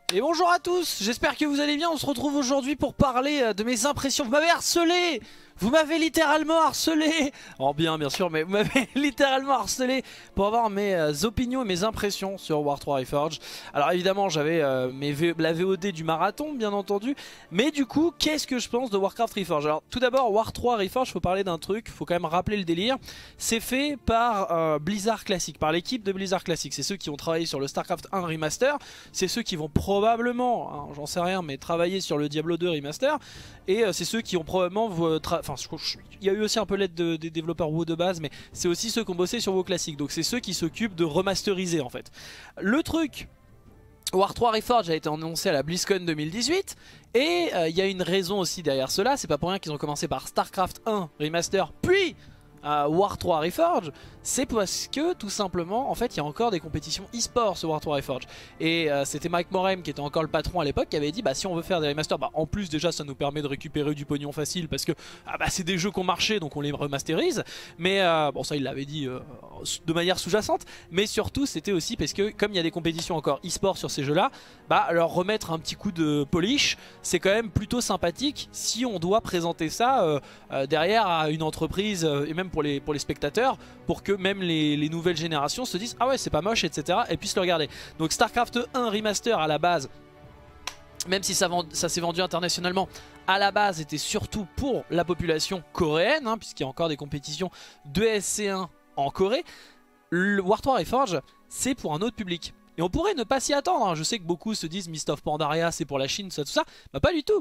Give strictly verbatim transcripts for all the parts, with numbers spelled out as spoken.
Et bonjour à tous, j'espère que vous allez bien. On se retrouve aujourd'hui pour parler de mes impressions. Vous m'avez harcelé, vous m'avez littéralement harcelé. En bien bien sûr, mais vous m'avez littéralement harcelé pour avoir mes euh, opinions et mes impressions sur War trois Reforged. Alors évidemment j'avais euh, mes v la V O D du marathon bien entendu. Mais du coup qu'est-ce que je pense de Warcraft Reforged? Alors tout d'abord War trois Reforged, faut parler d'un truc, faut quand même rappeler le délire. C'est fait par euh, Blizzard Classic, par l'équipe de Blizzard Classic. C'est ceux qui ont travaillé sur le StarCraft un Remaster. C'est ceux qui vont probablement, hein, j'en sais rien, mais travailler sur le Diablo deux Remaster. Et euh, c'est ceux qui ont probablement... Enfin, il y a eu aussi un peu l'aide de, des développeurs WoW de base, mais c'est aussi ceux qui ont bossé sur WoW Classic. Donc c'est ceux qui s'occupent de remasteriser en fait. Le truc... War trois Reforged a été annoncé à la BlizzCon deux mille dix-huit et il euh, y a une raison aussi derrière cela. C'est pas pour rien qu'ils ont commencé par StarCraft un Remaster puis euh, War trois Reforged. C'est parce que tout simplement en fait il y a encore des compétitions e-sport sur War trois Reforged. Et euh, c'était Mike Morhaime qui était encore le patron à l'époque qui avait dit bah si on veut faire des remasters, bah en plus déjà ça nous permet de récupérer du pognon facile parce que ah, bah, c'est des jeux qui ont marché donc on les remasterise. Mais euh, bon ça il l'avait dit euh, de manière sous-jacente. Mais surtout c'était aussi parce que comme il y a des compétitions encore e-sport sur ces jeux là, bah leur remettre un petit coup de polish c'est quand même plutôt sympathique si on doit présenter ça euh, euh, derrière à une entreprise euh, et même pour les, pour les spectateurs pour que même les, les nouvelles générations se disent ah ouais c'est pas moche etc et puissent le regarder. Donc StarCraft un Remaster à la base, même si ça, ça s'est vendu internationalement, à la base était surtout pour la population coréenne hein, puisqu'il y a encore des compétitions de S C un en Corée. Le War trois Reforged c'est pour un autre public. Et on pourrait ne pas s'y attendre, hein. Je sais que beaucoup se disent Mist of Pandaria c'est pour la Chine, ça, tout ça. Bah pas du tout.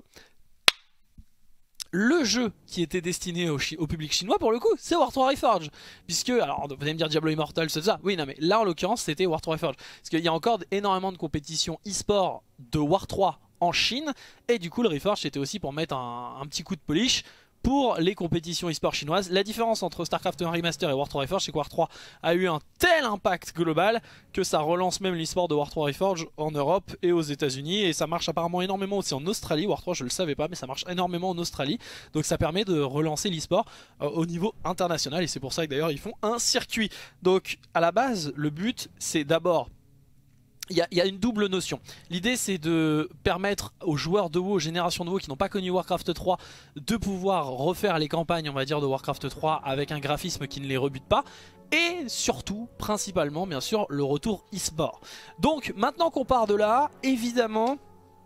Le jeu qui était destiné au, au public chinois pour le coup c'est War trois Reforged. Puisque, alors vous allez me dire Diablo Immortal c'est ça. Oui non mais là en l'occurrence c'était War trois Reforged. Parce qu'il y a encore énormément de compétitions e-sport de War trois en Chine. Et du coup le Reforged c'était aussi pour mettre un, un petit coup de polish pour les compétitions e-sport chinoises. La différence entre StarCraft un Remaster et War trois Reforged c'est que War trois a eu un tel impact global que ça relance même l'e-sport de War trois Reforged en Europe et aux États-Unis. Et ça marche apparemment énormément aussi en Australie. War trois je le savais pas mais ça marche énormément en Australie. Donc ça permet de relancer l'e-sport euh, au niveau international. Et c'est pour ça que d'ailleurs ils font un circuit. Donc à la base le but c'est d'abord... Il y, y a une double notion. L'idée c'est de permettre aux joueurs de WoW, aux générations de WoW qui n'ont pas connu Warcraft trois, de pouvoir refaire les campagnes on va dire de Warcraft trois avec un graphisme qui ne les rebute pas. Et surtout, principalement bien sûr, le retour e-sport. Donc maintenant qu'on part de là, évidemment...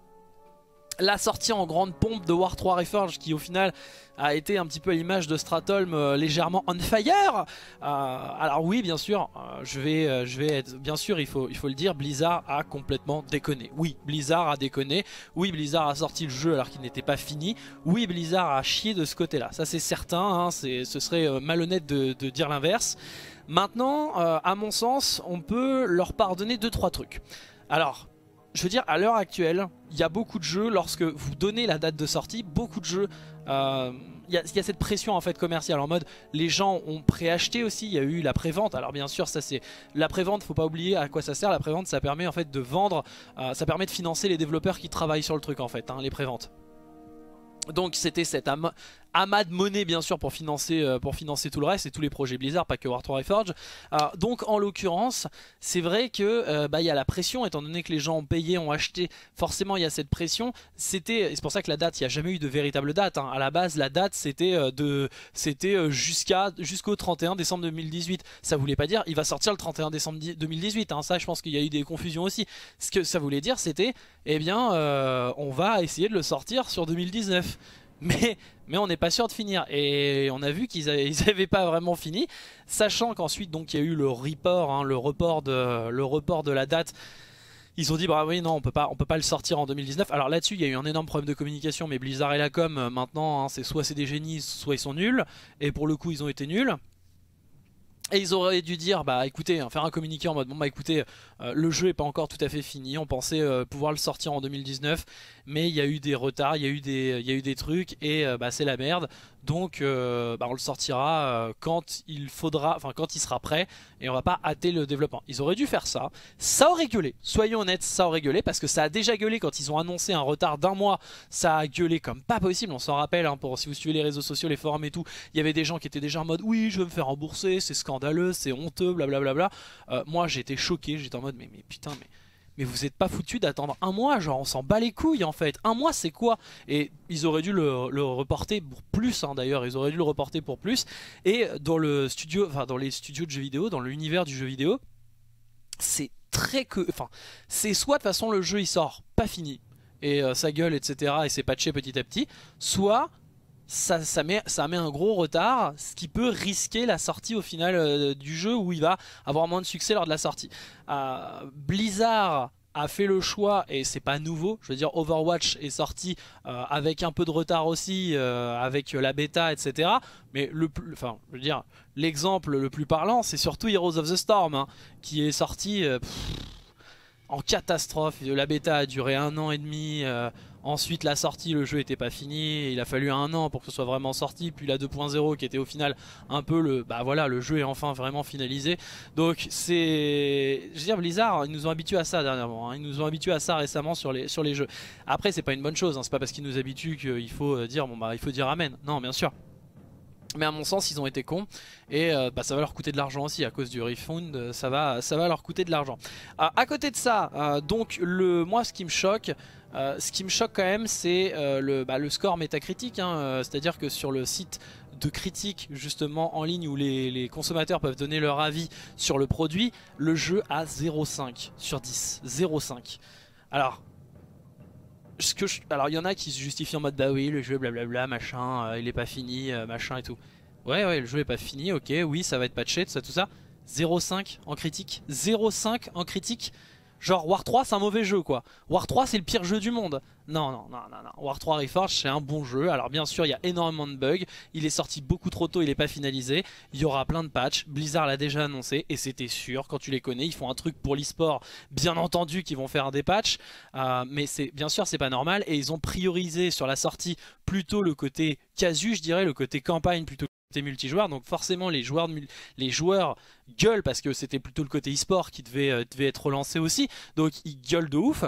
La sortie en grande pompe de War trois Reforged qui au final a été un petit peu à l'image de Stratholme euh, légèrement on fire. Euh, alors oui bien sûr, euh, je, vais, euh, je vais être... Bien sûr il faut, il faut le dire, Blizzard a complètement déconné. Oui Blizzard a déconné, oui Blizzard a sorti le jeu alors qu'il n'était pas fini. Oui Blizzard a chié de ce côté là, ça c'est certain, hein, ce serait euh, malhonnête de, de dire l'inverse. Maintenant euh, à mon sens on peut leur pardonner deux trois trucs. Alors... Je veux dire, à l'heure actuelle, il y a beaucoup de jeux, lorsque vous donnez la date de sortie, beaucoup de jeux, euh, il y a, y a cette pression en fait commerciale en mode, les gens ont préacheté aussi, il y a eu la prévente. Alors bien sûr, ça c'est la prévente, faut pas oublier à quoi ça sert. La prévente, ça permet en fait de vendre, euh, ça permet de financer les développeurs qui travaillent sur le truc en fait, hein, les préventes. Donc c'était cet am amas de monnaie bien sûr pour financer, euh, pour financer tout le reste et tous les projets Blizzard, pas que War trois Reforged. Euh, donc en l'occurrence c'est vrai que euh, bah, y a la pression étant donné que les gens ont payé, ont acheté, forcément il y a cette pression. C'était, c'est pour ça que la date, il n'y a jamais eu de véritable date, hein. À la base la date c'était euh, de, c'était euh, jusqu'à jusqu'au trente et un décembre deux mille dix-huit. Ça voulait pas dire il va sortir le trente et un décembre deux mille dix-huit, hein. Ça je pense qu'il y a eu des confusions aussi. Ce que ça voulait dire c'était eh bien euh, on va essayer de le sortir sur deux mille dix-neuf. Mais, mais on n'est pas sûr de finir. Et on a vu qu'ils n'avaient pas vraiment fini. Sachant qu'ensuite donc il y a eu le report, hein, le, report de, le report de la date. Ils ont dit bah oui non on peut pas, on peut pas le sortir en deux mille dix-neuf. Alors là-dessus il y a eu un énorme problème de communication. Mais Blizzard et la com euh, maintenant hein, c'est soit c'est des génies soit ils sont nuls. Et pour le coup ils ont été nuls. Et ils auraient dû dire, bah écoutez, hein, faire un communiqué en mode, bon bah écoutez, euh, le jeu est pas encore tout à fait fini, on pensait euh, pouvoir le sortir en deux mille dix-neuf, mais il y a eu des retards, il y a eu des, il y a eu des trucs, et euh, bah c'est la merde, donc euh, bah, on le sortira euh, quand il faudra, enfin quand il sera prêt, et on va pas hâter le développement. Ils auraient dû faire ça, ça aurait gueulé, soyons honnêtes, ça aurait gueulé, parce que ça a déjà gueulé quand ils ont annoncé un retard d'un mois, ça a gueulé comme pas possible, on s'en rappelle, hein, pour, si vous suivez les réseaux sociaux, les forums et tout, il y avait des gens qui étaient déjà en mode, oui je veux me faire rembourser, c'est scandaleux, c'est honteux, blablabla. Euh, moi j'étais choqué, j'étais en mode mais, mais putain mais, mais vous êtes pas foutu d'attendre un mois, genre on s'en bat les couilles en fait. Un mois c'est quoi? Et ils auraient dû le, le reporter pour plus hein, d'ailleurs, ils auraient dû le reporter pour plus. Et dans le studio, enfin dans les studios de jeux vidéo, dans l'univers du jeu vidéo, c'est très que, enfin c'est soit de toute façon le jeu il sort pas fini et euh, ça gueule etc et c'est patché petit à petit, soit Ça, ça, met, ça met un gros retard, ce qui peut risquer la sortie au final euh, du jeu où il va avoir moins de succès lors de la sortie. Euh, Blizzard a fait le choix, et c'est pas nouveau, je veux dire Overwatch est sorti euh, avec un peu de retard aussi, euh, avec la bêta, et cetera. Mais le plus, enfin, je veux dire, l'exemple le plus parlant, c'est surtout Heroes of the Storm, hein, qui est sorti euh, pff, en catastrophe. La bêta a duré un an et demi. Euh, ensuite la sortie, le jeu était pas fini. Il a fallu un an pour que ce soit vraiment sorti. Puis la deux point zéro qui était au final un peu le... Bah voilà, le jeu est enfin vraiment finalisé. Donc c'est... Je veux dire, Blizzard, ils nous ont habitués à ça dernièrement. Hein. Ils nous ont habitués à ça récemment sur les, sur les jeux. Après c'est pas une bonne chose. Hein. C'est pas parce qu'ils nous habituent qu'il faut dire bon bah il faut dire amen. Non bien sûr. Mais à mon sens ils ont été cons et euh, bah, ça va leur coûter de l'argent aussi à cause du refund, euh, ça, va, ça va leur coûter de l'argent. Euh, à côté de ça, euh, donc le, moi ce qui me choque, euh, ce qui me choque quand même c'est euh, le, bah, le score métacritique, hein, euh, c'est à dire que sur le site de critique justement en ligne où les, les consommateurs peuvent donner leur avis sur le produit, le jeu a zéro virgule cinq sur dix, zéro virgule cinq. Alors... Ce que je... Alors il y en a qui se justifient en mode bah oui le jeu blablabla machin, euh, il est pas fini euh, machin et tout. Ouais ouais le jeu est pas fini, ok oui ça va être patché tout ça tout ça. zéro virgule cinq en critique, zéro virgule cinq en critique. Genre War trois c'est un mauvais jeu quoi. War trois c'est le pire jeu du monde. Non non non non non. War trois Reforged c'est un bon jeu. Alors bien sûr il y a énormément de bugs. Il est sorti beaucoup trop tôt, il est pas finalisé. Il y aura plein de patchs. Blizzard l'a déjà annoncé et c'était sûr quand tu les connais. Ils font un truc pour l'e-sport. Bien entendu qu'ils vont faire des patchs. Euh, mais c'est bien sûr c'est pas normal. Et ils ont priorisé sur la sortie plutôt le côté casu je dirais, le côté campagne plutôt multijoueur, donc forcément les joueurs, les joueurs gueulent parce que c'était plutôt le côté e-sport qui devait, euh, devait être relancé aussi, donc ils gueulent de ouf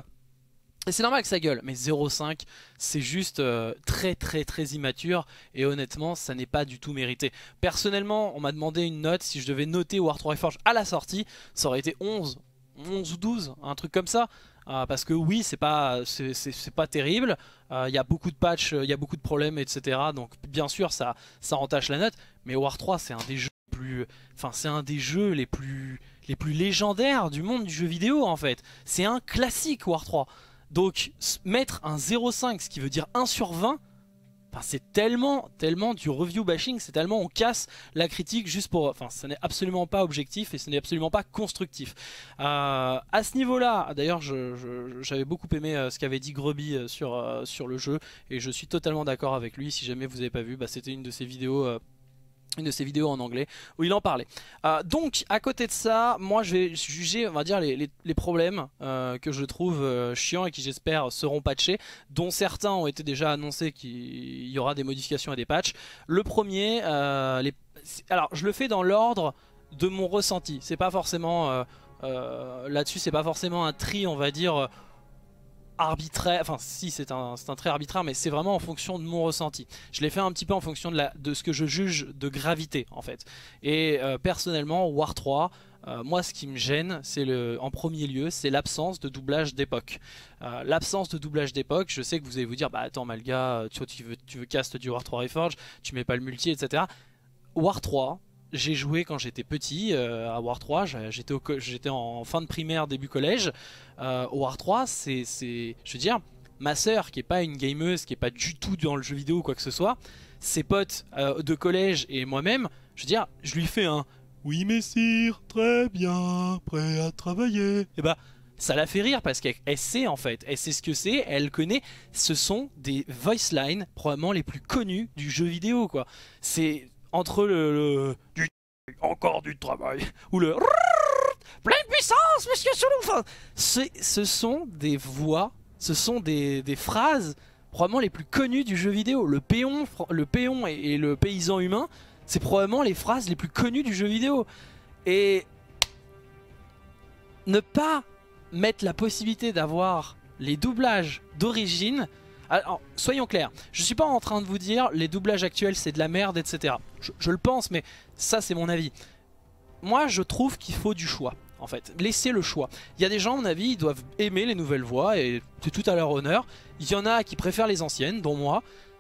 et c'est normal que ça gueule, mais zéro virgule cinq c'est juste euh, très très très immature et honnêtement ça n'est pas du tout mérité. Personnellement on m'a demandé une note, si je devais noter War trois Reforged à la sortie ça aurait été onze, onze ou douze, un truc comme ça. Euh, parce que oui c'est pas c'est pas terrible, il euh, y a beaucoup de patchs, il y a beaucoup de problèmes etc, donc bien sûr ça, ça entache la note, mais War trois c'est un des jeux les plus, enfin c'est un des jeux les plus les plus légendaires du monde du jeu vidéo en fait, c'est un classique War trois, donc mettre un zéro virgule cinq ce qui veut dire un sur vingt, enfin, c'est tellement, tellement du review bashing, c'est tellement on casse la critique juste pour... Enfin, ce n'est absolument pas objectif et ce n'est absolument pas constructif. Euh, à ce niveau-là, d'ailleurs, j'avais je, je, beaucoup aimé euh, ce qu'avait dit Grubby euh, sur, euh, sur le jeu et je suis totalement d'accord avec lui. Si jamais vous n'avez pas vu, bah, c'était une de ses vidéos... Euh, une de ses vidéos en anglais où il en parlait. Euh, donc à côté de ça, moi je vais juger on va dire les, les, les problèmes euh, que je trouve euh, chiants et qui j'espère seront patchés, dont certains ont été déjà annoncés qu'il y aura des modifications et des patchs. Le premier, euh, les... alors je le fais dans l'ordre de mon ressenti, c'est pas forcément euh, euh, là-dessus c'est pas forcément un tri on va dire arbitraire, enfin si c'est un, un trait arbitraire mais c'est vraiment en fonction de mon ressenti. Je l'ai fait un petit peu en fonction de, la, de ce que je juge de gravité en fait. Et euh, personnellement War trois, euh, moi ce qui me gêne c'est le, en premier lieu c'est l'absence de doublage d'époque. Euh, l'absence de doublage d'époque, je sais que vous allez vous dire bah attends Malga, tu, tu veux, tu veux cast du War trois Reforged, tu mets pas le multi etc. War trois, j'ai joué quand j'étais petit euh, à War trois, j'étais en fin de primaire, début collège. Euh, War trois, c'est, je veux dire, ma sœur qui est pas une gameuse, qui est pas du tout dans le jeu vidéo ou quoi que ce soit, ses potes euh, de collège et moi-même, je veux dire, je lui fais un oui messire, très bien, prêt à travailler. Et bah, ça la fait rire parce qu'elle sait en fait, elle sait ce que c'est, elle connaît, ce sont des voice lines probablement les plus connus du jeu vidéo quoi. C'est entre le, le du encore du travail ou le pleine puissance monsieur Solou, enfin, ce sont des voix, ce sont des, des phrases probablement les plus connues du jeu vidéo. Le péon, le péon et, et le paysan humain, c'est probablement les phrases les plus connues du jeu vidéo. Et ne pas mettre la possibilité d'avoir les doublages d'origine. Alors, soyons clairs, je suis pas en train de vous dire les doublages actuels c'est de la merde etc. Je, je le pense mais ça c'est mon avis. Moi je trouve qu'il faut du choix en fait. Laissez le choix. Il y a des gens, à mon avis, ils doivent aimer les nouvelles voix et c'est tout à leur honneur. Il y en a qui préfèrent les anciennes, dont moi.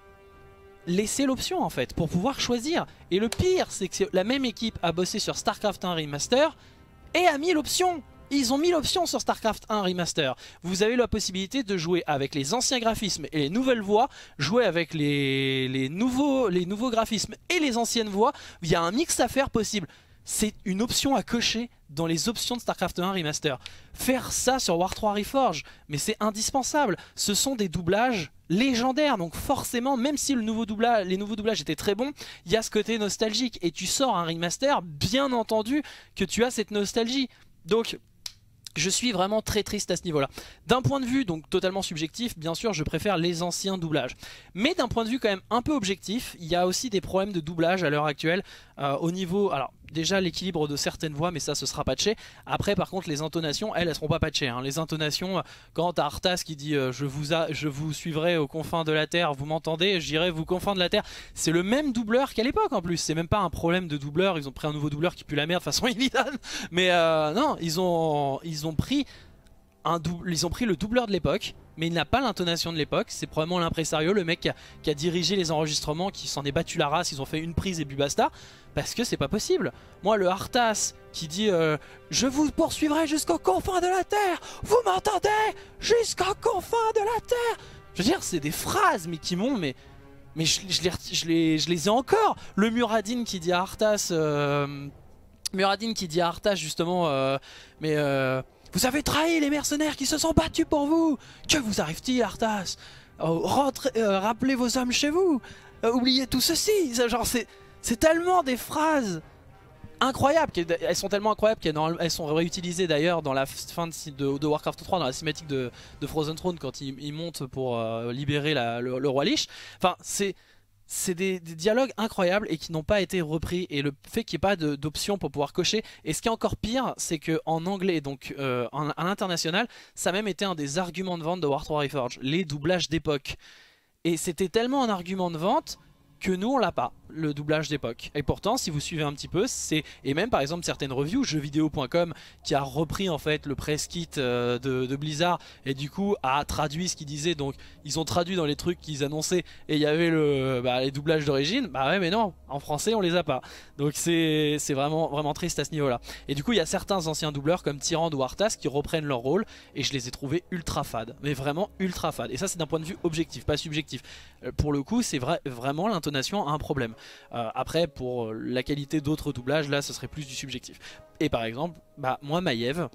Laissez l'option en fait pour pouvoir choisir. Et le pire, c'est que la même équipe a bossé sur StarCraft un Remaster et a mis l'option. Ils ont mis l'option sur StarCraft un Remaster. Vous avez la possibilité de jouer avec les anciens graphismes et les nouvelles voix, jouer avec les, les, nouveaux, les nouveaux graphismes et les anciennes voix. Il y a un mix à faire possible. C'est une option à cocher dans les options de StarCraft un Remaster. Faire ça sur War trois Reforged, mais c'est indispensable. Ce sont des doublages légendaires, donc forcément, même si le nouveau doublage, les nouveaux doublages étaient très bons, il y a ce côté nostalgique. Et tu sors un Remaster, bien entendu que tu as cette nostalgie. Donc... je suis vraiment très triste à ce niveau-là. D'un point de vue donc totalement subjectif, bien sûr, je préfère les anciens doublages. Mais d'un point de vue quand même un peu objectif, il y a aussi des problèmes de doublage à l'heure actuelle euh, au niveau... alors déjà l'équilibre de certaines voix, mais ça ce sera patché. Après par contre les intonations, elles, elles seront pas patchées. Hein. Les intonations, quand t'as Arthas qui dit euh, je, vous a, je vous suivrai aux confins de la Terre, vous m'entendez, j'irai vous confins de la Terre. C'est le même doubleur qu'à l'époque en plus. C'est même pas un problème de doubleur. Ils ont pris un nouveau doubleur qui pue la merde façon Illidan. Mais euh, non, ils ont, ils ont pris... Un ils ont pris le doubleur de l'époque, mais il n'a pas l'intonation de l'époque. C'est probablement l'impresario, le mec qui a, qui a dirigé les enregistrements, qui s'en est battu la race. Ils ont fait une prise et puis basta. Parce que c'est pas possible. Moi, le Arthas qui dit euh, je vous poursuivrai jusqu'aux confins de la Terre, vous m'entendez, jusqu'aux confins de la Terre. Je veux dire, c'est des phrases, mais qui m'ont... mais, mais je, je, les, je, les, je les ai encore. Le Muradin qui dit à Arthas... Euh, Muradin qui dit à Arthas justement... Euh, mais... Euh, vous avez trahi les mercenaires qui se sont battus pour vous. Que vous arrive-t-il, Arthas? oh, rentrez, euh, Rappelez vos hommes chez vous. euh, Oubliez tout ceci. Genre c'est c'est tellement des phrases incroyables. Elles sont tellement incroyables qu'elles elles sont réutilisées d'ailleurs dans la fin de, de, de Warcraft trois, dans la cinématique de, de Frozen Throne, quand il, il monte pour euh, libérer la, le, le roi Lich. Enfin c'est... c'est des, des dialogues incroyables et qui n'ont pas été repris, et le fait qu'il n'y ait pas d'option pour pouvoir cocher. Et ce qui est encore pire, c'est qu'en anglais, donc euh, en, à l'international, ça a même été un des arguments de vente de War trois Reforged, les doublages d'époque. Et c'était tellement un argument de vente que nous on l'a pas, le doublage d'époque. Et pourtant si vous suivez un petit peu, c'est... et même par exemple certaines reviews, jeux vidéo point com qui a repris en fait le press kit euh, de, de Blizzard, et du coup a traduit ce qu'ils disaient. Donc ils ont traduit dans les trucs qu'ils annonçaient, et il y avait le, bah, les doublages d'origine. Bah ouais, mais non, en français on les a pas. Donc c'est vraiment, vraiment triste à ce niveau là. Et du coup il y a certains anciens doubleurs comme Tyrande ou Arthas qui reprennent leur rôle, et je les ai trouvés ultra fades, mais vraiment ultra fades. Et ça c'est d'un point de vue objectif, pas subjectif. euh, Pour le coup c'est vrai, vraiment l'intonation a un problème. Euh, après pour la qualité d'autres doublages, là ce serait plus du subjectif. Et par exemple, bah moi Maiev,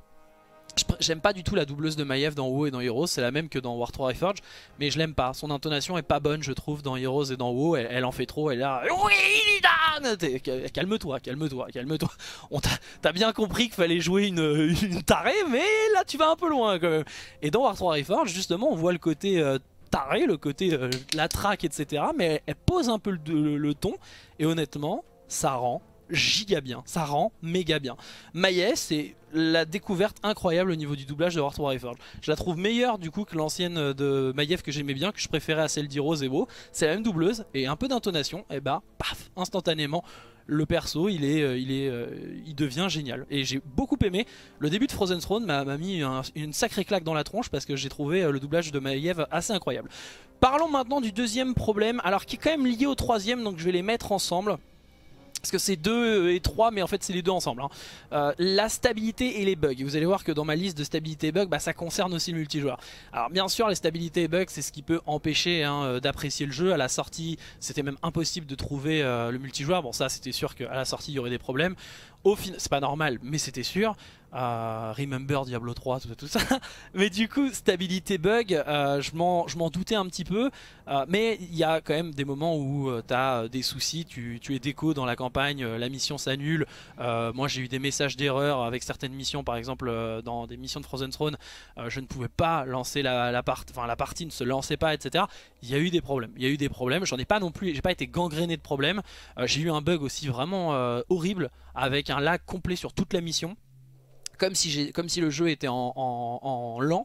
j'aime pas du tout la doubleuse de Maiev dans WoW et dans Heroes. C'est la même que dans War trois Reforged, mais je l'aime pas. Son intonation est pas bonne je trouve dans Heroes et dans WoW. Elle, elle en fait trop, elle est là, oui Illidan, calme-toi, calme-toi, calme-toi. T'as bien compris qu'il fallait jouer une, une tarée, mais là tu vas un peu loin quand même. Et dans War trois Reforged justement on voit le côté... Euh, taré, le côté euh, la traque, et cetera. Mais elle, elle pose un peu le, le, le ton, et honnêtement ça rend giga bien, ça rend méga bien. Maiev, c'est la découverte incroyable au niveau du doublage de War trois Reforged. Je la trouve meilleure du coup que l'ancienne de Maiev que j'aimais bien, que je préférais à celle d'Heroes et WoW. C'est la même doubleuse, et un peu d'intonation, et bah paf, instantanément le perso il est, euh, il est, euh, il devient génial. Et j'ai beaucoup aimé. Le début de Frozen Throne m'a mis un, une sacrée claque dans la tronche, parce que j'ai trouvé euh, le doublage de Maiev assez incroyable. Parlons maintenant du deuxième problème, alors qui est quand même lié au troisième, donc je vais les mettre ensemble. Parce que c'est deux et trois, mais en fait c'est les deux ensemble. Hein. Euh, la stabilité et les bugs. Et vous allez voir que dans ma liste de stabilité et bugs, bah, ça concerne aussi le multijoueur. Alors bien sûr, les stabilités et bugs, c'est ce qui peut empêcher hein, d'apprécier le jeu. À la sortie, c'était même impossible de trouver euh, le multijoueur. Bon, ça c'était sûr qu'à la sortie il y aurait des problèmes. Au final, c'est pas normal, mais c'était sûr. Euh, Remember Diablo trois, tout, tout ça. Mais du coup, stabilité bug, euh, je m'en doutais un petit peu. Euh, mais il y a quand même des moments où euh, tu as des soucis, tu, tu es déco dans la campagne, euh, la mission s'annule. Euh, moi j'ai eu des messages d'erreur avec certaines missions, par exemple euh, dans des missions de Frozen Throne, euh, je ne pouvais pas lancer la, la, part, enfin, la partie, ne se lançait pas, et cetera. Il y a eu des problèmes, il y a eu des problèmes. J'en ai pas non plus, j'ai pas été gangréné de problèmes. Euh, j'ai eu un bug aussi vraiment euh, horrible, avec un lag complet sur toute la mission. Comme si, comme si le jeu était en, en, en lent,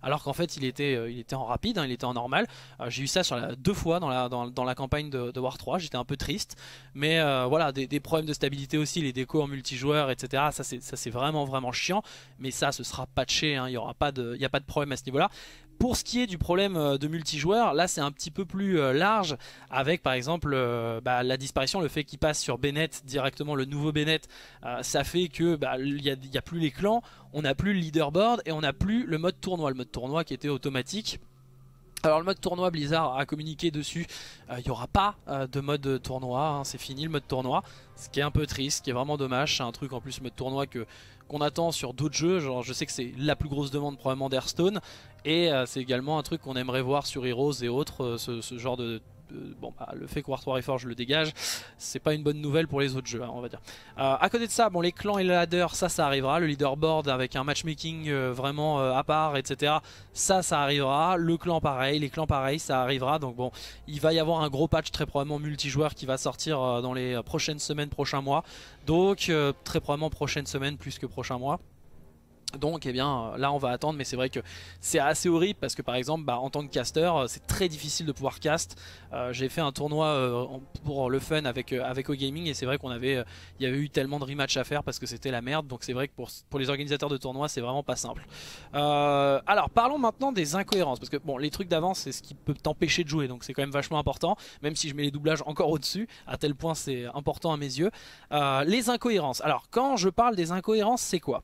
alors qu'en fait il était, euh, il était en rapide, hein, il était en normal. Euh, j'ai eu ça sur la, deux fois dans la, dans, dans la campagne de, de War trois, j'étais un peu triste. Mais euh, voilà, des, des problèmes de stabilité aussi, les décos en multijoueur, et cetera. Ça c'est vraiment vraiment chiant, mais ça ce sera patché, hein, il n'y aura pas de, il y a pas de problème à ce niveau-là. Pour ce qui est du problème de multijoueur, là c'est un petit peu plus euh, large avec par exemple euh, bah, la disparition, le fait qu'il passe sur Bennett directement, le nouveau Bennett, euh, ça fait que bah, il n'y a, y a plus les clans, on n'a plus le leaderboard et on n'a plus le mode tournoi, le mode tournoi qui était automatique. Alors le mode tournoi, Blizzard a communiqué dessus, il euh, n'y aura pas euh, de mode tournoi, hein, c'est fini le mode tournoi, ce qui est un peu triste, ce qui est vraiment dommage, c'est un truc en plus mode tournoi que qu'on attend sur d'autres jeux, genre je sais que c'est la plus grosse demande probablement d'Hearthstone, et euh, c'est également un truc qu'on aimerait voir sur Heroes et autres, euh, ce, ce genre de... Euh, bon bah le fait que War trois Reforged le dégage, c'est pas une bonne nouvelle pour les autres jeux, hein, on va dire. Euh, à côté de ça, bon les clans et le ladder, ça ça arrivera, le leaderboard avec un matchmaking euh, vraiment euh, à part, et cetera. Ça ça arrivera, le clan pareil, les clans pareil, ça arrivera. Donc bon, il va y avoir un gros patch très probablement multijoueur qui va sortir euh, dans les prochaines semaines, prochains mois. Donc euh, très probablement prochaines semaines plus que prochains mois. Donc eh bien là on va attendre, mais c'est vrai que c'est assez horrible parce que par exemple bah, en tant que caster c'est très difficile de pouvoir cast. euh, J'ai fait un tournoi euh, pour le fun avec, euh, avec OGaming et c'est vrai qu'on avait, euh, il y avait eu tellement de rematch à faire parce que c'était la merde. Donc c'est vrai que pour, pour les organisateurs de tournois c'est vraiment pas simple. euh, Alors parlons maintenant des incohérences, parce que bon les trucs d'avance c'est ce qui peut t'empêcher de jouer, donc c'est quand même vachement important, même si je mets les doublages encore au dessus, à tel point c'est important à mes yeux. euh, Les incohérences, alors quand je parle des incohérences c'est quoi?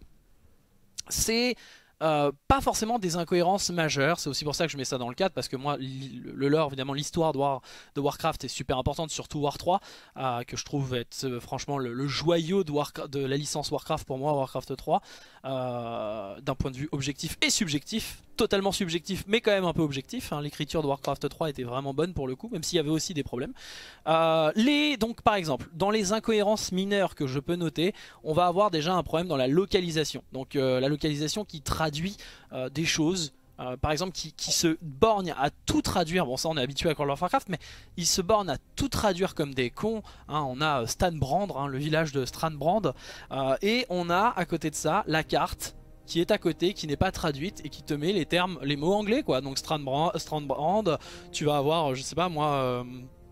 C'est euh, pas forcément des incohérences majeures, c'est aussi pour ça que je mets ça dans le cadre, parce que moi le lore, évidemment l'histoire de, War, de Warcraft est super importante, surtout War trois, euh, que je trouve être euh, franchement le, le joyau de, Warcraft, de la licence Warcraft pour moi, Warcraft trois, euh, d'un point de vue objectif et subjectif, totalement subjectif mais quand même un peu objectif, hein. L'écriture de Warcraft trois était vraiment bonne pour le coup, même s'il y avait aussi des problèmes. Euh, les, donc par exemple, dans les incohérences mineures que je peux noter, on va avoir déjà un problème dans la localisation, donc euh, la localisation qui traduit euh, des choses. Euh, par exemple qui, qui se borgne à tout traduire, bon ça on est habitué à World of Warcraft, mais ils se bornent à tout traduire comme des cons, hein. On a Stanbrand, hein, le village de Stranbrand, euh, et on a à côté de ça la carte qui est à côté, qui n'est pas traduite et qui te met les termes, les mots anglais quoi. Donc Stranbrand, Stranbrand tu vas avoir, je sais pas moi, euh,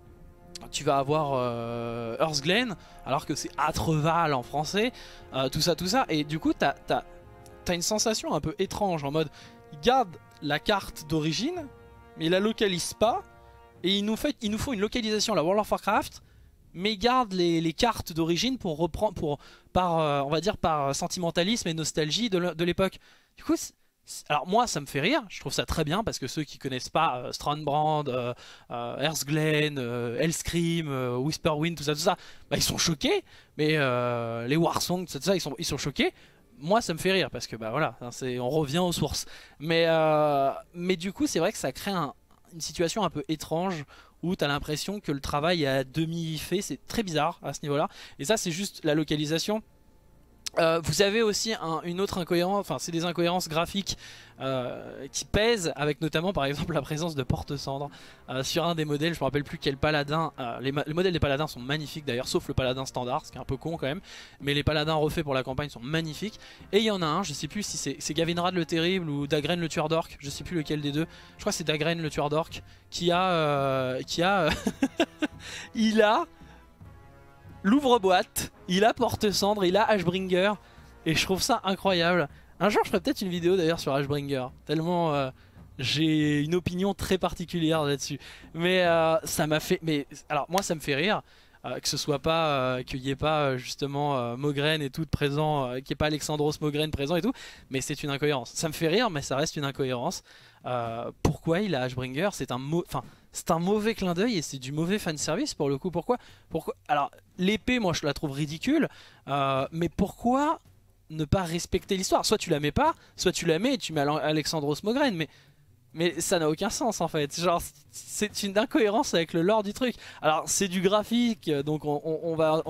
tu vas avoir euh, Earthglen alors que c'est Atreval en français, euh, tout ça tout ça, et du coup t'as t'as t'as une sensation un peu étrange en mode il garde la carte d'origine mais il la localise pas, et il nous, fait, il nous faut une localisation à la World of Warcraft mais il garde les, les cartes d'origine pour reprendre, pour, par, euh, on va dire par sentimentalisme et nostalgie de l'époque. Du coup alors moi ça me fait rire, je trouve ça très bien, parce que ceux qui connaissent pas euh, Strandbrand, euh, euh, Earthglen, euh, Hellscream, euh, Whisperwind, tout ça tout ça, bah, ils sont choqués, mais euh, les Warsong, tout ça, ils sont, ils sont choqués. Moi ça me fait rire parce que bah voilà, on revient aux sources. Mais, euh, mais du coup c'est vrai que ça crée un, une situation un peu étrange où tu as l'impression que le travail est à demi fait. C'est très bizarre à ce niveau là. Et ça c'est juste la localisation. Euh, vous avez aussi un, une autre incohérence, enfin c'est des incohérences graphiques euh, qui pèsent, avec notamment par exemple la présence de porte-cendres euh, sur un des modèles, je me rappelle plus quel paladin. euh, les, les modèles des paladins sont magnifiques d'ailleurs, sauf le paladin standard, ce qui est un peu con quand même, mais les paladins refaits pour la campagne sont magnifiques. Et il y en a un, je sais plus si c'est Gavinrad le terrible ou Dagren le tueur d'orques, je sais plus lequel des deux, je crois que c'est Dagren le tueur d'orques, qui a euh, qui a il a l'ouvre-boîte, il a porte-cendre, il a Ashbringer, et je trouve ça incroyable. Un jour je ferai peut-être une vidéo d'ailleurs sur Ashbringer, tellement euh, j'ai une opinion très particulière là-dessus. Mais euh, ça m'a fait... Mais alors moi ça me fait rire, euh, que ce soit pas... Euh, qu'il n'y ait pas euh, justement euh, Mogren et tout présent, euh, qu'il n'y ait pas Alexandros Mogren présent et tout, mais c'est une incohérence. Ça me fait rire mais ça reste une incohérence. Euh, pourquoi il a Ashbringer? C'est un mot... Enfin... C'est un mauvais clin d'œil et c'est du mauvais fanservice pour le coup. Pourquoi, pourquoi Alors l'épée moi je la trouve ridicule, euh, mais pourquoi ne pas respecter l'histoire? Soit tu la mets pas, soit tu la mets et tu mets Alexandros Mogren, mais, mais ça n'a aucun sens en fait. Genre c'est une incohérence avec le lore du truc. Alors c'est du graphique, donc on, on, on va... On,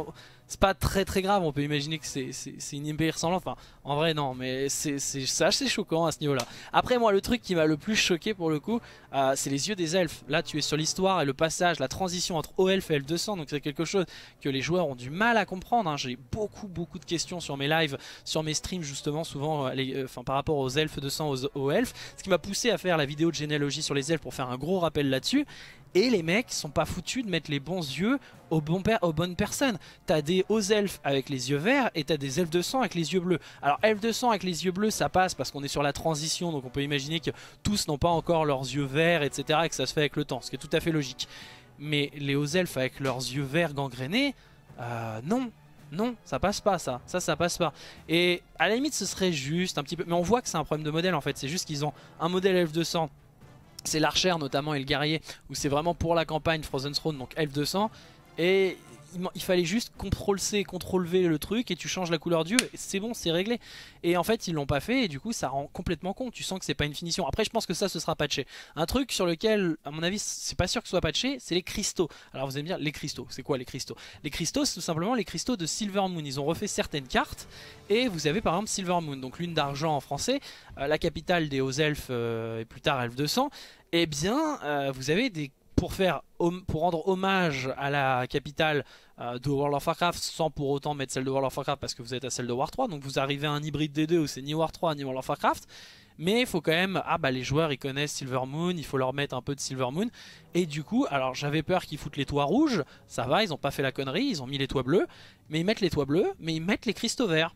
c'est pas très très grave, on peut imaginer que c'est une I M P ressemblante, enfin en vrai non, mais c'est assez choquant à ce niveau là. Après moi le truc qui m'a le plus choqué pour le coup, euh, c'est les yeux des elfes. Là tu es sur l'histoire et le passage, la transition entre O Elf et Elf deux cents, donc c'est quelque chose que les joueurs ont du mal à comprendre, hein. J'ai beaucoup beaucoup de questions sur mes lives, sur mes streams justement, souvent euh, les, euh, enfin, par rapport aux Elfes deux cents, aux, aux Elfes, ce qui m'a poussé à faire la vidéo de généalogie sur les elfes pour faire un gros rappel là-dessus. Et les mecs sont pas foutus de mettre les bons yeux aux, bon aux bonnes personnes. T'as des hauts elfes avec les yeux verts et t'as des elfes de sang avec les yeux bleus. Alors elfes de sang avec les yeux bleus ça passe parce qu'on est sur la transition, donc on peut imaginer que tous n'ont pas encore leurs yeux verts, et cetera. Et que ça se fait avec le temps, ce qui est tout à fait logique. Mais les hauts elfes avec leurs yeux verts gangrénés, euh, non. Non, ça passe pas ça, ça ça passe pas. Et à la limite ce serait juste un petit peu, mais on voit que c'est un problème de modèle en fait. C'est juste qu'ils ont un modèle elfe de sang, c'est l'archer notamment et le guerrier, où c'est vraiment pour la campagne Frozen Throne, donc elfe deux cents. Et il, il fallait juste contrôle C, contrôle V le truc et tu changes la couleur d'yeux, c'est bon, c'est réglé. Et en fait ils l'ont pas fait et du coup ça rend complètement con, tu sens que c'est pas une finition. Après je pense que ça ce sera patché. Un truc sur lequel à mon avis c'est pas sûr que ce soit patché, c'est les cristaux. Alors vous allez me dire les cristaux, c'est quoi les cristaux? Les cristaux c'est tout simplement les cristaux de Silver Moon. Ils ont refait certaines cartes et vous avez par exemple Silver Moon, donc lune d'argent en français, euh, la capitale des hauts elfes euh, et plus tard elfes deux cents. Et eh bien euh, vous avez des, pour faire pour rendre hommage à la capitale euh, de World of Warcraft sans pour autant mettre celle de World of Warcraft parce que vous êtes à celle de War trois, donc vous arrivez à un hybride des deux où c'est ni War trois ni World of Warcraft. Mais il faut quand même, ah bah les joueurs ils connaissent Silver Moon, il faut leur mettre un peu de Silver Moon. Et du coup, alors j'avais peur qu'ils foutent les toits rouges, ça va, ils ont pas fait la connerie, ils ont mis les toits bleus. Mais ils mettent les toits bleus, mais ils mettent les cristaux verts.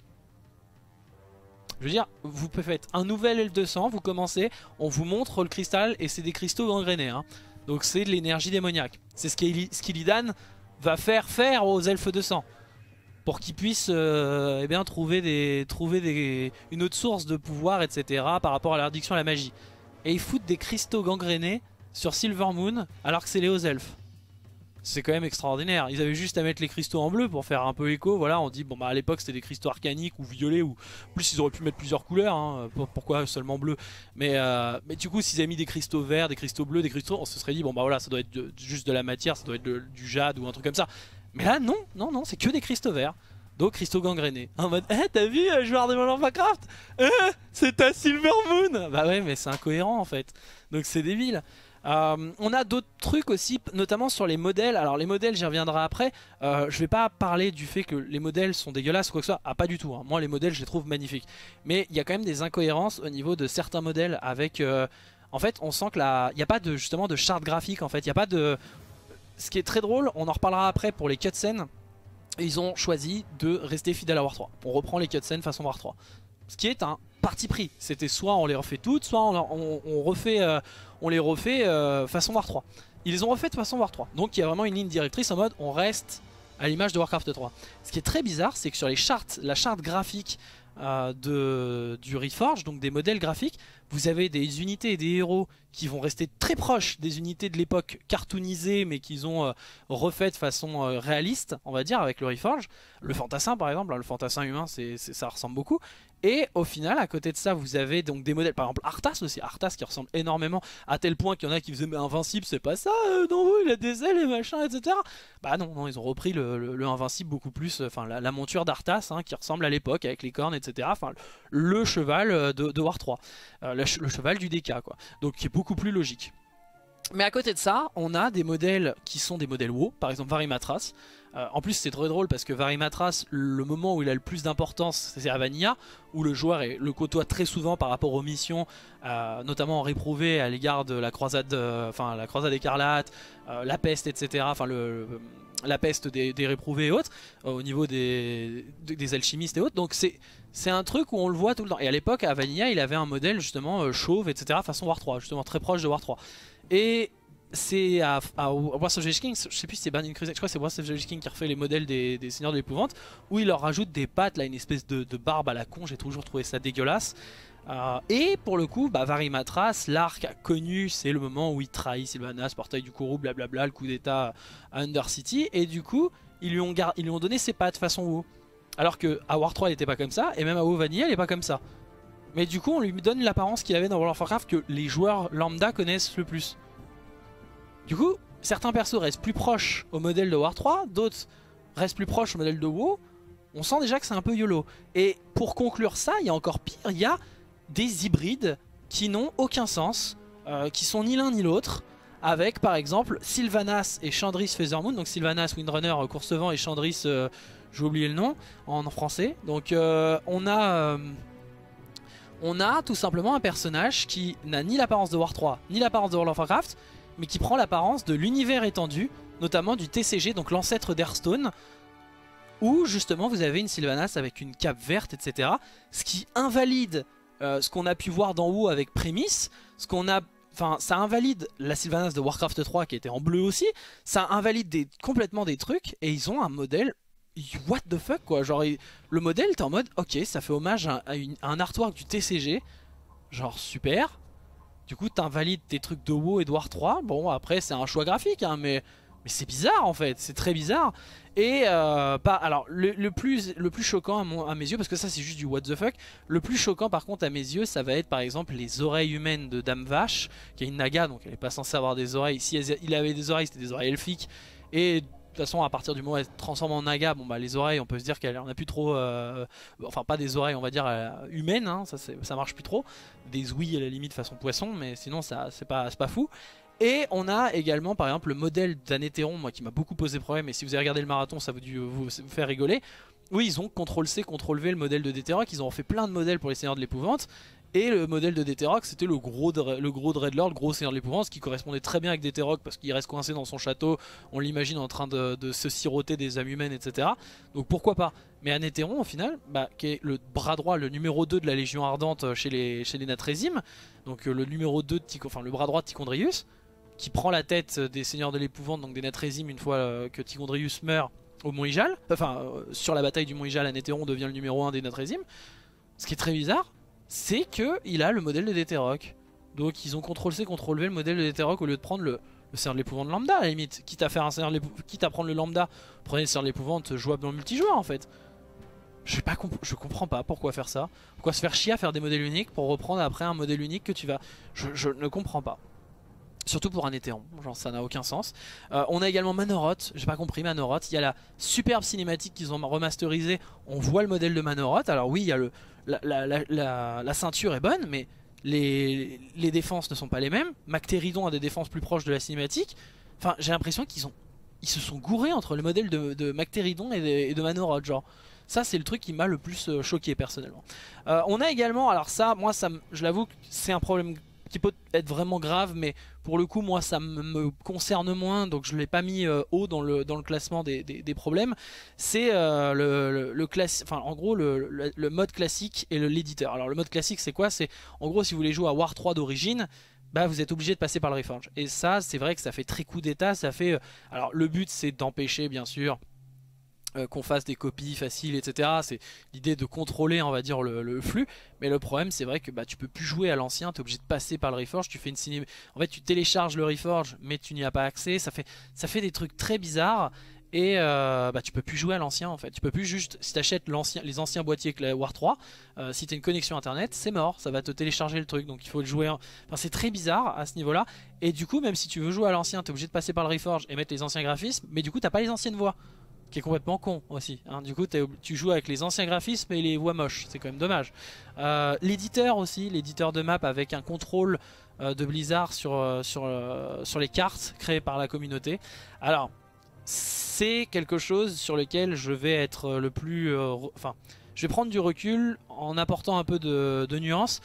Je veux dire, vous faites un nouvel elfe deux cents, vous commencez, on vous montre le cristal et c'est des cristaux gangrénés, hein. Donc c'est de l'énergie démoniaque. C'est ce qu'Illidan va faire faire aux elfes deux cents. Pour qu'ils puissent euh, eh bien, trouver, des, trouver des, une autre source de pouvoir, et cetera par rapport à la réduction à la magie. Et ils foutent des cristaux gangrénés sur Silver Moon alors que c'est les hauts elfes. C'est quand même extraordinaire. Ils avaient juste à mettre les cristaux en bleu pour faire un peu écho. Voilà, on dit bon bah à l'époque c'était des cristaux arcaniques ou violets ou plus ils auraient pu mettre plusieurs couleurs. Hein. Pourquoi seulement bleu? Mais euh, mais du coup s'ils avaient mis des cristaux verts, des cristaux bleus, des cristaux, on se serait dit bon bah voilà ça doit être de, juste de la matière, ça doit être de, du jade ou un truc comme ça. Mais là non, non non, c'est que des cristaux verts. Donc cristaux gangrénés. En mode eh t'as vu euh, joueur de World of Warcraft, eh, c'est ta Silver Moon. Bah ouais mais c'est incohérent en fait. Donc c'est débile. Euh, on a d'autres trucs aussi, notamment sur les modèles. Alors les modèles j'y reviendrai après. euh, Je vais pas parler du fait que les modèles sont dégueulasses ou quoi que ce soit. Ah pas du tout, hein. Moi les modèles je les trouve magnifiques. Mais il y a quand même des incohérences au niveau de certains modèles avec euh, en fait on sent que là il n'y a pas de, justement de charte graphique en fait. Il n'y a pas de... Ce qui est très drôle, on en reparlera après pour les cutscenes. Ils ont choisi de rester fidèles à War trois. On reprend les cutscenes façon War trois. Ce qui est un parti pris. C'était soit on les refait toutes, soit on, on, on refait, euh, on les refait euh, façon War trois. Ils les ont refait de façon War trois. Donc il y a vraiment une ligne directrice en mode on reste à l'image de Warcraft trois. Ce qui est très bizarre, c'est que sur les chartes, la charte graphique euh, de, du Reforge, donc des modèles graphiques, vous avez des unités et des héros qui vont rester très proches des unités de l'époque cartoonisées mais qu'ils ont euh, refait de façon euh, réaliste, on va dire, avec le Reforge. Le fantassin par exemple, hein, le fantassin humain c'est, c'est, ça ressemble beaucoup. Et au final à côté de ça vous avez donc des modèles, par exemple Arthas aussi, Arthas qui ressemble énormément à tel point qu'il y en a qui faisaient mais Invincible c'est pas ça, euh, non vous il a des ailes et machin etc. Bah non, non ils ont repris le, le, le Invincible beaucoup plus, enfin la, la monture d'Arthas hein, qui ressemble à l'époque avec les cornes etc. Enfin le cheval de, de War trois, euh, le, le cheval du D K quoi, donc qui est beaucoup plus logique. Mais à côté de ça, on a des modèles qui sont des modèles WoW, par exemple Varimatras. Euh, en plus c'est très drôle parce que Varimatras, le moment où il a le plus d'importance c'est à Vanilla, où le joueur est, le côtoie très souvent par rapport aux missions, euh, notamment en réprouvé à l'égard de la croisade, euh, enfin la croisade écarlate, euh, la peste et cetera. Enfin le, le, la peste des, des réprouvés et autres, euh, au niveau des, des alchimistes et autres. Donc c'est c'est un truc où on le voit tout le temps. Et à l'époque à Vanilla il avait un modèle justement euh, chauve et cetera façon War trois, justement très proche de War trois. Et c'est à, à Wrath of the Lich King, je sais plus si c'est Burning Crusade, je crois que c'est Wrath of the Lich King qui refait les modèles des, des Seigneurs de l'Épouvante, où il leur rajoute des pattes, là, une espèce de, de barbe à la con, j'ai toujours trouvé ça dégueulasse. Euh, et pour le coup, bah, Varimatras, l'arc connu, c'est le moment où il trahit Sylvanas, portail du Kourou, blablabla, le coup d'état à Undercity, et du coup, ils lui ont, ils lui ont donné ses pattes façon WoW. Alors que à War trois, il n'était pas comme ça, et même à WoW Vanilla, il n'est pas comme ça. Mais du coup, on lui donne l'apparence qu'il avait dans World of Warcraft que les joueurs lambda connaissent le plus. Du coup, certains persos restent plus proches au modèle de War trois, d'autres reste plus proche au modèle de WoW, on sent déjà que c'est un peu YOLO. Et pour conclure ça, il y a encore pire, il y a des hybrides qui n'ont aucun sens, euh, qui sont ni l'un ni l'autre, avec par exemple Sylvanas et Chandris Feathermoon. Donc Sylvanas Windrunner euh, Courcevent et Chandris, euh, j'ai oublié le nom en français. Donc euh, on a... Euh, on a tout simplement un personnage qui n'a ni l'apparence de War trois, ni l'apparence de World of Warcraft, mais qui prend l'apparence de l'univers étendu, notamment du T C G, donc l'ancêtre d'Hearthstone, où justement vous avez une Sylvanas avec une cape verte, et cetera. Ce qui invalide euh, ce qu'on a pu voir d'en haut avec Prémisse, ce qu'on a... Enfin, ça invalide la Sylvanas de Warcraft trois qui était en bleu aussi, ça invalide des, complètement des trucs, et ils ont un modèle... What the fuck quoi, genre le modèle t'es en mode ok, ça fait hommage à, à, une, à un artwork du T C G, genre super. Du coup t'invalides tes trucs de WoW et de War trois. Bon après c'est un choix graphique hein, mais, mais c'est bizarre en fait, c'est très bizarre. Et euh, pas, alors le, le, plus, le plus choquant à, mon, à mes yeux, parce que ça c'est juste du what the fuck, le plus choquant par contre à mes yeux ça va être par exemple les oreilles humaines de Dame Vache, qui est une naga donc elle est pas censée avoir des oreilles. Si elle, il avait des oreilles c'était des oreilles elfiques. Et de toute façon à partir du moment où elle se transforme en naga, bon bah les oreilles on peut se dire qu'elle en a plus trop, euh, enfin pas des oreilles on va dire euh, humaines, hein, ça, ça marche plus trop, des ouïes à la limite façon poisson, mais sinon ça c'est pas, pas fou. Et on a également par exemple le modèle d'Anéthéron, moi qui m'a beaucoup posé problème, et si vous avez regardé le marathon ça va vous, vous, vous faire rigoler. Oui ils ont contrôle C, contrôle V le modèle de Détéroc, ils ont fait plein de modèles pour les Seigneurs de l'Épouvante. Et le modèle de Détéroc c'était le gros, le gros Dreadlord, le gros Seigneur de l'Épouvante, qui correspondait très bien avec Détéroc parce qu'il reste coincé dans son château, on l'imagine en train de, de se siroter des âmes humaines, et cetera. Donc pourquoi pas. Mais Anéthéron au final, bah, qui est le bras droit, le numéro deux de la Légion Ardente chez les, chez les Natrésimes, donc euh, le numéro deux de Tycho, enfin le bras droit de Tichondrius, qui prend la tête des Seigneurs de l'Épouvante, donc des Natrésimes, une fois euh, que Tichondrius meurt au Mont Ijal, enfin euh, sur la bataille du Mont Ijal, Anéthéron devient le numéro un des Natrésimes. Ce qui est très bizarre, c'est qu'il a le modèle de Détéroc. Donc ils ont contrôle C, contrôle V le modèle de Détéroc au lieu de prendre le, le Seigneur de l'Épouvante lambda à la limite. Quitte à faire un Seigneur de l'Épouvante, quitte à prendre le lambda, prenez le Seigneur de l'Épouvante jouable dans le multijoueur en fait. Je, pas comp je comprends pas pourquoi faire ça. Pourquoi se faire chier à faire des modèles uniques pour reprendre après un modèle unique que tu vas... Je, je ne comprends pas. Surtout pour un Hétéron, genre ça n'a aucun sens. Euh, on a également Manoroth, j'ai pas compris Manoroth. Il y a la superbe cinématique qu'ils ont remasterisée, on voit le modèle de Manoroth. Alors oui, il y a le, la, la, la, la, la ceinture est bonne, mais les, les défenses ne sont pas les mêmes. Mactéridon a des défenses plus proches de la cinématique. Enfin, j'ai l'impression qu'ils ont, ils se sont gourés entre le modèle de, de Mactéridon et de, et de Manoroth, genre. Ça c'est le truc qui m'a le plus choqué personnellement. Euh, on a également, alors ça, moi ça, je l'avoue que c'est un problème qui peut être vraiment grave, mais pour le coup moi ça me concerne moins, donc je ne l'ai pas mis euh, haut dans le, dans le classement des, des, des problèmes. C'est euh, le, le, le classique, enfin en gros le, le, le mode classique et l'éditeur. Alors le mode classique c'est quoi? C'est en gros si vous voulez jouer à War trois d'origine, bah vous êtes obligé de passer par le Reforge. Et ça c'est vrai que ça fait très coup d'état, ça fait... Euh, alors le but c'est d'empêcher bien sûr Euh, qu'on fasse des copies faciles, et cetera. C'est l'idée de contrôler, on va dire, le, le flux. Mais le problème, c'est vrai que bah, tu peux plus jouer à l'ancien, tu es obligé de passer par le Reforge. Tu fais une ciné... En fait, tu télécharges le Reforge, mais tu n'y as pas accès. Ça fait, ça fait des trucs très bizarres. Et euh, bah, tu peux plus jouer à l'ancien en fait. Tu peux plus juste, si tu achètes les anciens boîtiers que la War trois, euh, si tu as une connexion internet, c'est mort. Ça va te télécharger le truc. Donc il faut le jouer. En... Enfin, c'est très bizarre à ce niveau là. Et du coup, même si tu veux jouer à l'ancien, tu es obligé de passer par le Reforge et mettre les anciens graphismes. Mais du coup, tu n'as pas les anciennes voix, qui est complètement con aussi, hein. Du coup tu joues avec les anciens graphismes et les voix moches, c'est quand même dommage. euh, L'éditeur aussi, l'éditeur de map avec un contrôle euh, de Blizzard sur, euh, sur, euh, sur les cartes créées par la communauté. Alors c'est quelque chose sur lequel je vais être le plus... Euh, enfin je vais prendre du recul en apportant un peu de, de nuances.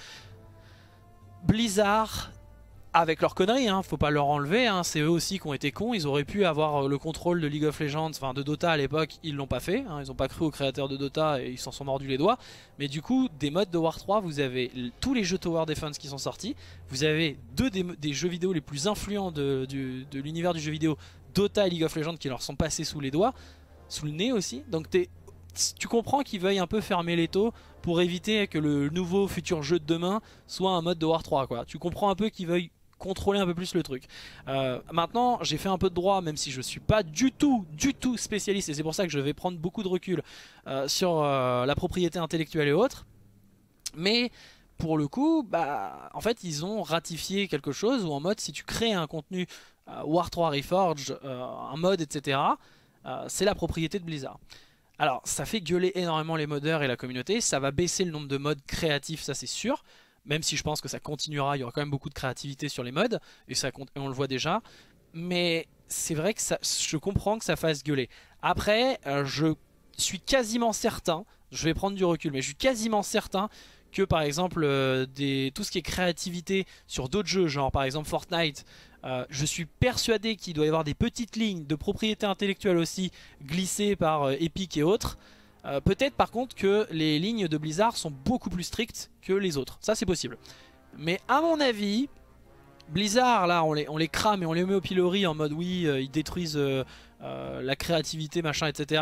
Blizzard... avec leurs conneries, hein, faut pas leur enlever, hein, c'est eux aussi qui ont été cons, ils auraient pu avoir le contrôle de League of Legends, enfin de Dota à l'époque, ils l'ont pas fait, hein, ils ont pas cru aux créateurs de Dota et ils s'en sont mordus les doigts. Mais du coup, des modes de War trois, vous avez tous les jeux Tower Defense qui sont sortis, vous avez deux des, des jeux vidéo les plus influents de, de, de l'univers du jeu vidéo, Dota et League of Legends, qui leur sont passés sous les doigts, sous le nez aussi, donc t'es... Tu comprends qu'ils veuillent un peu fermer l'étau pour éviter que le nouveau futur jeu de demain soit un mode de War trois, quoi. Tu comprends un peu qu'ils veuillent contrôler un peu plus le truc. Euh, maintenant j'ai fait un peu de droit, même si je suis pas du tout du tout spécialiste, et c'est pour ça que je vais prendre beaucoup de recul euh, sur euh, la propriété intellectuelle et autres. Mais pour le coup, bah en fait ils ont ratifié quelque chose où en mode si tu crées un contenu euh, War trois Reforged, euh, un mode, etc., euh, c'est la propriété de Blizzard. Alors ça fait gueuler énormément les modeurs et la communauté, ça va baisser le nombre de modes créatifs, ça c'est sûr. Même si je pense que ça continuera, il y aura quand même beaucoup de créativité sur les modes, et, ça, et on le voit déjà. Mais c'est vrai que ça, je comprends que ça fasse gueuler. Après, euh, je suis quasiment certain, je vais prendre du recul, mais je suis quasiment certain que par exemple euh, des, tout ce qui est créativité sur d'autres jeux, genre par exemple Fortnite, euh, je suis persuadé qu'il doit y avoir des petites lignes de propriété intellectuelle aussi glissées par euh, Epic et autres. Euh, Peut-être par contre que les lignes de Blizzard sont beaucoup plus strictes que les autres, ça c'est possible. Mais à mon avis, Blizzard là on les, on les crame et on les met au pilori en mode oui euh, ils détruisent euh, euh, la créativité machin etc.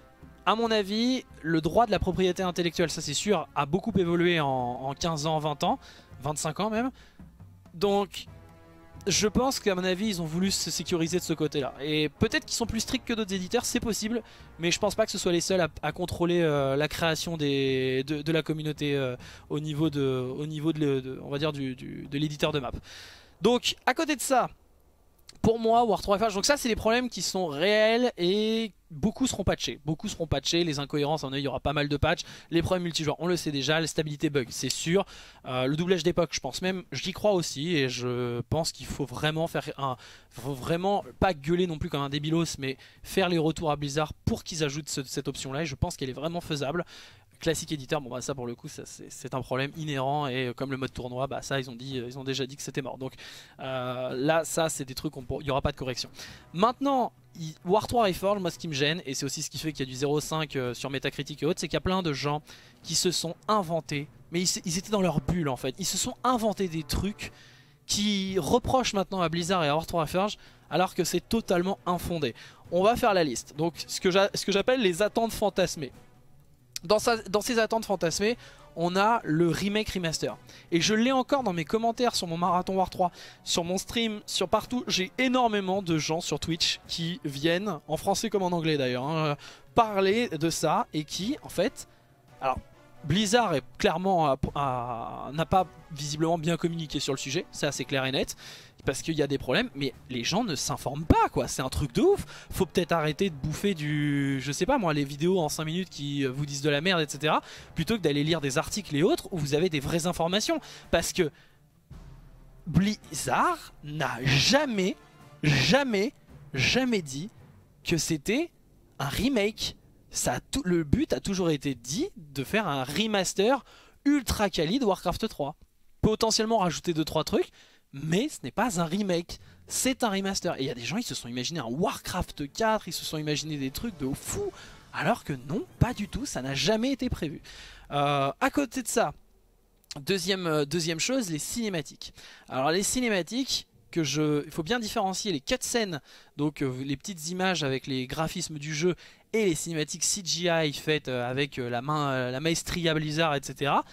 À mon avis, le droit de la propriété intellectuelle, ça c'est sûr, a beaucoup évolué en, en quinze ans, vingt ans, vingt-cinq ans même. Donc, je pense qu'à mon avis, ils ont voulu se sécuriser de ce côté-là. Et peut-être qu'ils sont plus stricts que d'autres éditeurs, c'est possible. Mais je pense pas que ce soit les seuls à, à contrôler euh, la création des, de, de la communauté euh, au niveau de, au niveau de, de on va dire du, du, de l'éditeur de map. Donc, à côté de ça, pour moi, War trois F H, donc ça c'est des problèmes qui sont réels et beaucoup seront patchés. Beaucoup seront patchés, les incohérences, en il y aura pas mal de patchs. Les problèmes multijoueurs, on le sait déjà, la stabilité bug, c'est sûr. Euh, le doublage d'époque, je pense même, j'y crois aussi et je pense qu'il faut vraiment faire un... faut vraiment pas gueuler non plus comme un débilos, mais faire les retours à Blizzard pour qu'ils ajoutent ce, cette option-là et je pense qu'elle est vraiment faisable. Classique éditeur, bon bah ça pour le coup c'est un problème inhérent et comme le mode tournoi, bah ça ils ont dit, ils ont déjà dit que c'était mort. Donc euh, là ça c'est des trucs, il n'y aura pas de correction. Maintenant War trois Reforged, moi ce qui me gêne, et c'est aussi ce qui fait qu'il y a du zéro virgule cinq euh, sur Metacritic et autres, c'est qu'il y a plein de gens qui se sont inventés, mais ils, ils étaient dans leur bulle en fait, ils se sont inventés des trucs qui reprochent maintenant à Blizzard et à War trois Reforged alors que c'est totalement infondé. On va faire la liste, donc ce que j'appelle les attentes fantasmées. Dans, sa, dans ces attentes fantasmées, on a le remake remaster. Et je l'ai encore dans mes commentaires sur mon marathon War trois, sur mon stream, sur partout. J'ai énormément de gens sur Twitch qui viennent, en français comme en anglais d'ailleurs, hein, parler de ça et qui, en fait... Alors, Blizzard est clairement n'a pas visiblement bien communiqué sur le sujet, c'est assez clair et net. Parce qu'il y a des problèmes, mais les gens ne s'informent pas quoi, c'est un truc de ouf. Faut peut-être arrêter de bouffer du, je sais pas moi, les vidéos en cinq minutes qui vous disent de la merde etc. Plutôt que d'aller lire des articles et autres où vous avez des vraies informations. Parce que Blizzard n'a jamais, jamais, jamais dit que c'était un remake. Ça a tout, le but a toujours été dit de faire un remaster ultra quali de Warcraft trois. Potentiellement rajouter deux trois trucs. Mais ce n'est pas un remake, c'est un remaster. Et il y a des gens, ils se sont imaginés un Warcraft quatre, ils se sont imaginés des trucs de fou. Alors que non, pas du tout, ça n'a jamais été prévu. Euh, à côté de ça, deuxième, euh, deuxième chose, les cinématiques. Alors les cinématiques, que je, il faut bien différencier les cutscenes, donc euh, les petites images avec les graphismes du jeu, et les cinématiques C G I faites euh, avec euh, la, main, euh, la maestria Blizzard, et cetera.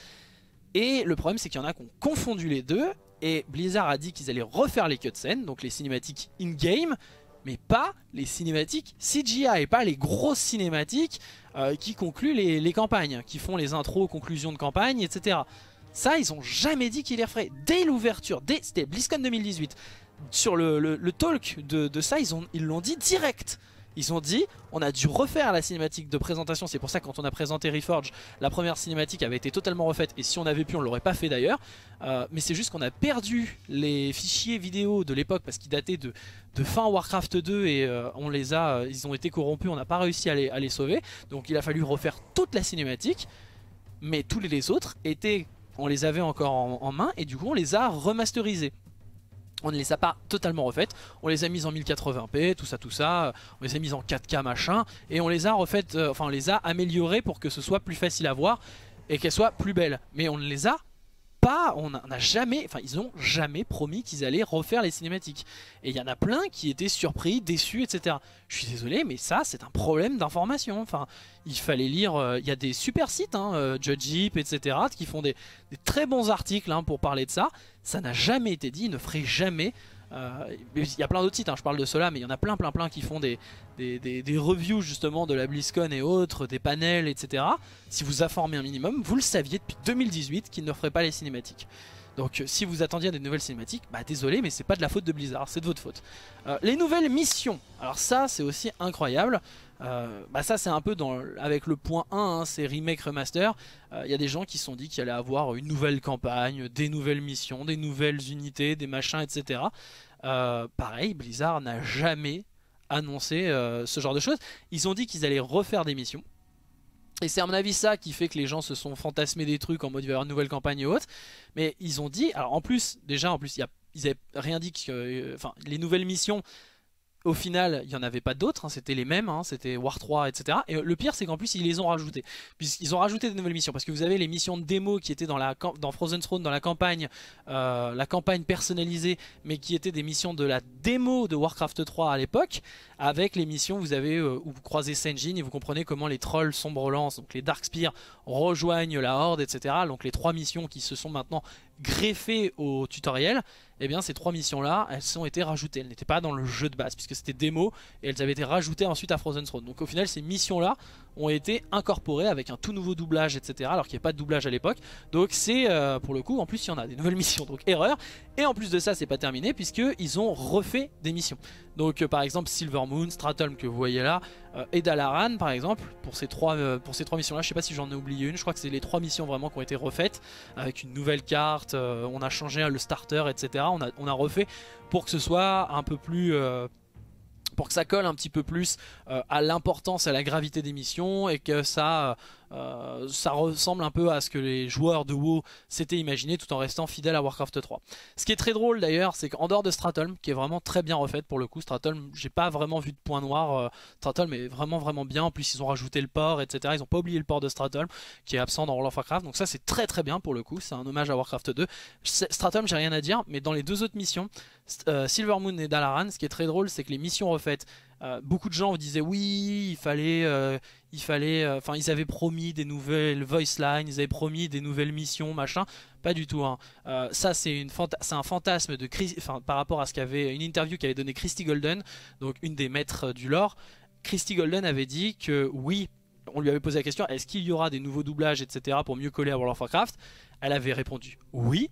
Et le problème, c'est qu'il y en a qui ont confondu les deux. Et Blizzard a dit qu'ils allaient refaire les cutscenes, donc les cinématiques in-game, mais pas les cinématiques C G I, pas les grosses cinématiques euh, qui concluent les, les campagnes, qui font les intros, conclusions de campagne, et cetera. Ça, ils ont jamais dit qu'ils les referaient. Dès l'ouverture, dès c'était BlizzCon deux mille dix-huit, sur le, le, le talk de, de ça, ils l'ont ils l'ont dit direct. Ils ont dit, on a dû refaire la cinématique de présentation. C'est pour ça que quand on a présenté Reforged, la première cinématique avait été totalement refaite. Et si on avait pu, on l'aurait pas fait d'ailleurs. Euh, mais c'est juste qu'on a perdu les fichiers vidéo de l'époque parce qu'ils dataient de, de fin Warcraft deux et euh, on les a, euh, ils ont été corrompus. On n'a pas réussi à les, à les sauver. Donc il a fallu refaire toute la cinématique. Mais tous les autres étaient, on les avait encore en, en main et du coup on les a remasterisés. On ne les a pas totalement refaites, on les a mises en mille quatre-vingts p, tout ça, tout ça, on les a mises en quatre K machin, et on les a refaites, euh, enfin on les a améliorées pour que ce soit plus facile à voir et qu'elles soient plus belles. Mais on ne les a pas, on n'a jamais, enfin ils ont jamais promis qu'ils allaient refaire les cinématiques. Et il y en a plein qui étaient surpris, déçus, et cetera. Je suis désolé, mais ça c'est un problème d'information. Enfin, il fallait lire, il euh, y a des super sites, hein, euh, Judgeip, et cetera, qui font des, des très bons articles hein, pour parler de ça. Ça n'a jamais été dit, ils ne feraient jamais. Euh, il y a plein d'autres sites, hein, je parle de cela, mais il y en a plein plein plein qui font des, des, des, des reviews justement de la BlizzCon et autres, des panels, et cetera. Si vous informez un minimum, vous le saviez depuis deux mille dix-huit qu'ils ne feraient pas les cinématiques. Donc si vous attendiez à des nouvelles cinématiques, bah désolé mais c'est pas de la faute de Blizzard, c'est de votre faute. Euh, les nouvelles missions, alors ça c'est aussi incroyable. Euh, bah ça c'est un peu dans, avec le point un, hein, c'est remake remaster. Il euh, y a des gens qui se sont dit qu'il allait avoir une nouvelle campagne, des nouvelles missions, des nouvelles unités, des machins, et cetera. Euh, pareil, Blizzard n'a jamais annoncé euh, ce genre de choses. Ils ont dit qu'ils allaient refaire des missions. Et c'est à mon avis ça qui fait que les gens se sont fantasmés des trucs en mode il va y avoir une nouvelle campagne et autres. Mais ils ont dit, alors en plus, déjà en plus, y a, ils n'avaient rien dit que, euh, enfin les nouvelles missions, au final, il n'y en avait pas d'autres, hein, c'était les mêmes, hein, c'était War trois, et cetera. Et le pire, c'est qu'en plus, ils les ont rajoutés. Puisqu'ils ont rajouté des nouvelles missions. Parce que vous avez les missions de démo qui étaient dans, la, dans Frozen Throne, dans la campagne, euh, la campagne personnalisée, mais qui étaient des missions de la démo de Warcraft trois à l'époque. Avec les missions, vous avez euh, où vous croisez Sen'jin et vous comprenez comment les trolls Sombre Lance, donc les Darkspear, rejoignent la Horde, et cetera. Donc les trois missions qui se sont maintenant greffées au tutoriel. Et eh bien ces trois missions là elles ont été rajoutées, elles n'étaient pas dans le jeu de base puisque c'était démo et elles avaient été rajoutées ensuite à Frozen Throne. Donc au final ces missions là ont été incorporées avec un tout nouveau doublage, etc. alors qu'il n'y avait pas de doublage à l'époque. Donc c'est euh, pour le coup, en plus il y en a des nouvelles missions, donc erreur. Et en plus de ça c'est pas terminé puisqu'ils ont refait des missions. Donc euh, par exemple Silvermoon, Stratholme que vous voyez là, euh, et Dalaran par exemple, pour ces trois, euh, pour ces trois missions là, je sais pas si j'en ai oublié une, je crois que c'est les trois missions vraiment qui ont été refaites, avec une nouvelle carte, euh, on a changé le starter, et cetera. On a, on a refait pour que ce soit un peu plus... Euh, pour que ça colle un petit peu plus euh, à l'importance, à la gravité des missions et que ça, euh, ça ressemble un peu à ce que les joueurs de WoW s'étaient imaginé tout en restant fidèles à Warcraft trois. Ce qui est très drôle d'ailleurs, c'est qu'en dehors de Stratholme, qui est vraiment très bien refaite pour le coup, Stratholme, j'ai pas vraiment vu de point noir, euh, Stratholme est vraiment vraiment bien, en plus ils ont rajouté le port, et cetera. Ils ont pas oublié le port de Stratholme qui est absent dans World of Warcraft, donc ça c'est très très bien pour le coup, c'est un hommage à Warcraft deux. Stratholme j'ai rien à dire, mais dans les deux autres missions, euh, Silvermoon et Dalaran, ce qui est très drôle c'est que les missions refaites, euh, beaucoup de gens vous disaient oui il fallait euh, il fallait enfin euh, ils avaient promis des nouvelles voice lines, ils avaient promis des nouvelles missions machin, pas du tout hein. euh, ça c'est un fantasme de Chris, enfin, par rapport à ce qu'avait une interview qu'avait donné Christy Golden, donc une des maîtres du lore. Christy Golden avait dit que oui, on lui avait posé la question est-ce qu'il y aura des nouveaux doublages, etc. pour mieux coller à World of Warcraft. Elle avait répondu oui.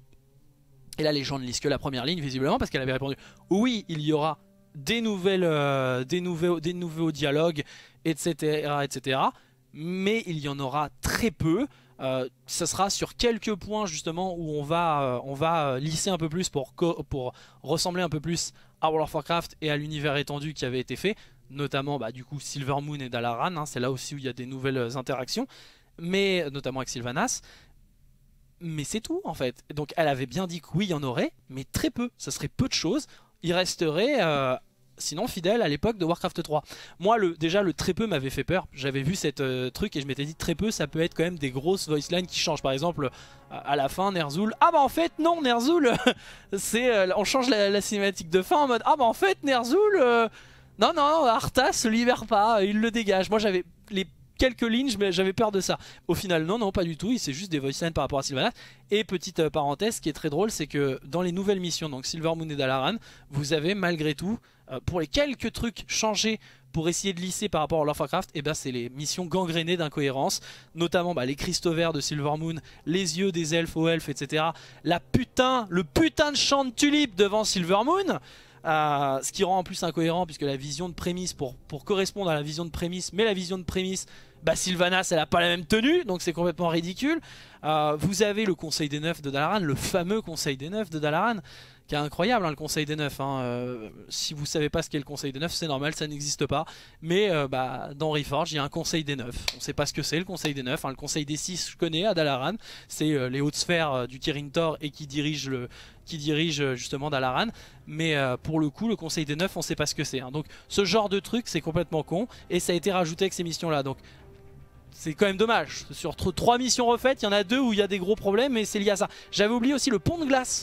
Et là les gens ne lisent que la première ligne visiblement, parce qu'elle avait répondu oui il y aura des nouvelles, euh, des nouveaux, des nouveaux dialogues, etc., etc. Mais il y en aura très peu. Euh, ça sera sur quelques points justement où on va, euh, on va lisser un peu plus pour, pour ressembler un peu plus à World of Warcraft et à l'univers étendu qui avait été fait. Notamment bah, du coup Silvermoon et Dalaran, hein, c'est là aussi où il y a des nouvelles interactions, mais notamment avec Sylvanas. Mais c'est tout en fait. Donc elle avait bien dit que oui il y en aurait, mais très peu, ça serait peu de choses. Il resterait euh, sinon fidèle à l'époque de Warcraft trois. Moi le, déjà le très peu m'avait fait peur. J'avais vu cette euh, truc et je m'étais dit très peu ça peut être quand même des grosses voice lines qui changent. Par exemple à la fin Ner'zhul, ah bah en fait non Ner'zhul c'est euh, on change la, la cinématique de fin en mode ah bah en fait Ner'zhul euh, non non Arthas se libère pas, il le dégage. Moi j'avais les quelques lignes, j'avais peur de ça. Au final, non, non, pas du tout. C'est juste des voice lines par rapport à Sylvanas. Et petite euh, parenthèse, ce qui est très drôle, c'est que dans les nouvelles missions, donc Silvermoon et Dalaran, vous avez malgré tout, euh, pour les quelques trucs changés pour essayer de lisser par rapport à World of Warcraft, et ben c'est les missions gangrénées d'incohérence, notamment bah, les cristaux verts de Silvermoon, les yeux des elfes aux elfes, et cetera. La putain, le putain de champ de tulipes devant Silvermoon. Euh, ce qui rend en plus incohérent puisque la vision de prémisse pour, pour correspondre à la vision de prémisse, mais la vision de prémisse, bah Sylvanas elle a pas la même tenue, donc c'est complètement ridicule. Euh, vous avez le conseil des neufs de Dalaran, le fameux conseil des neufs de Dalaran, qui est incroyable hein, le conseil des neufs hein. euh, si vous savez pas ce qu'est le conseil des neufs, c'est normal, ça n'existe pas, mais euh, bah, dans Reforged il y a un conseil des neufs, on sait pas ce que c'est le conseil des neufs hein. Le conseil des six je connais à Dalaran, c'est euh, les hautes sphères euh, du Kirin Tor et qui dirige le qui dirige euh, justement Dalaran, mais euh, pour le coup le conseil des neufs on sait pas ce que c'est hein. Donc ce genre de truc c'est complètement con et ça a été rajouté avec ces missions là, donc c'est quand même dommage. Sur trois missions refaites, il y en a deux où il y a des gros problèmes et c'est lié à ça. J'avais oublié aussi le pont de glace.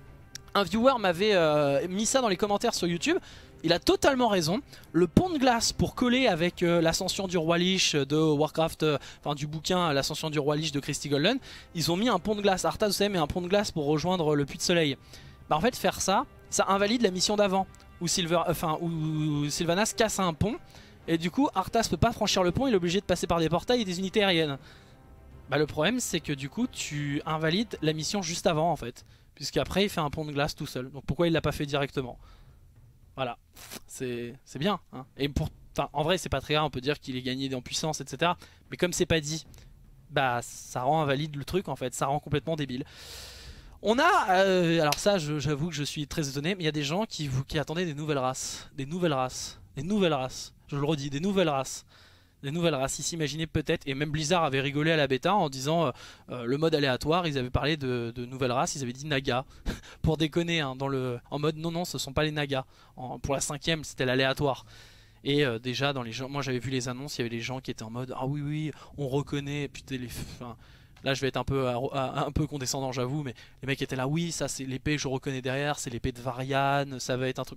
Un viewer m'avait euh, mis ça dans les commentaires sur YouTube. Il a totalement raison. Le pont de glace pour coller avec euh, l'ascension du roi Lich de Warcraft, euh, enfin du bouquin l'ascension du roi Lich de Christy Golden, ils ont mis un pont de glace. Arthas, vous savez, met un pont de glace pour rejoindre le puits de soleil. Bah en fait faire ça, ça invalide la mission d'avant où, Silver, enfin, où Sylvanas casse un pont. Et du coup Arthas peut pas franchir le pont, il est obligé de passer par des portails et des unités aériennes. Bah le problème c'est que du coup tu invalides la mission juste avant en fait. puisqu'après il fait un pont de glace tout seul. Donc pourquoi il l'a pas fait directement? Voilà, c'est bien. Hein. Et pour, en vrai, c'est pas très grave, on peut dire qu'il est gagné en puissance, et cetera. Mais comme c'est pas dit, bah ça rend invalide le truc en fait, ça rend complètement débile. On a, euh, alors ça j'avoue que je suis très étonné, mais il y a des gens qui, qui attendaient des nouvelles races, des nouvelles races, des nouvelles races, je le redis, des nouvelles races. Des nouvelles races, ils s'imaginaient peut-être, et même Blizzard avait rigolé à la bêta en disant euh, euh, le mode aléatoire, ils avaient parlé de, de nouvelles races, ils avaient dit Naga, pour déconner, hein, dans le, en mode non non ce sont pas les Nagas, en, pour la cinquième c'était l'aléatoire. Et euh, déjà dans les gens, moi j'avais vu les annonces, il y avait les gens qui étaient en mode ah oui oui on reconnaît, putain les... Enfin, là je vais être un peu, un peu condescendant j'avoue, mais les mecs étaient là oui ça c'est l'épée je reconnais derrière, c'est l'épée de Varian, ça va être un truc...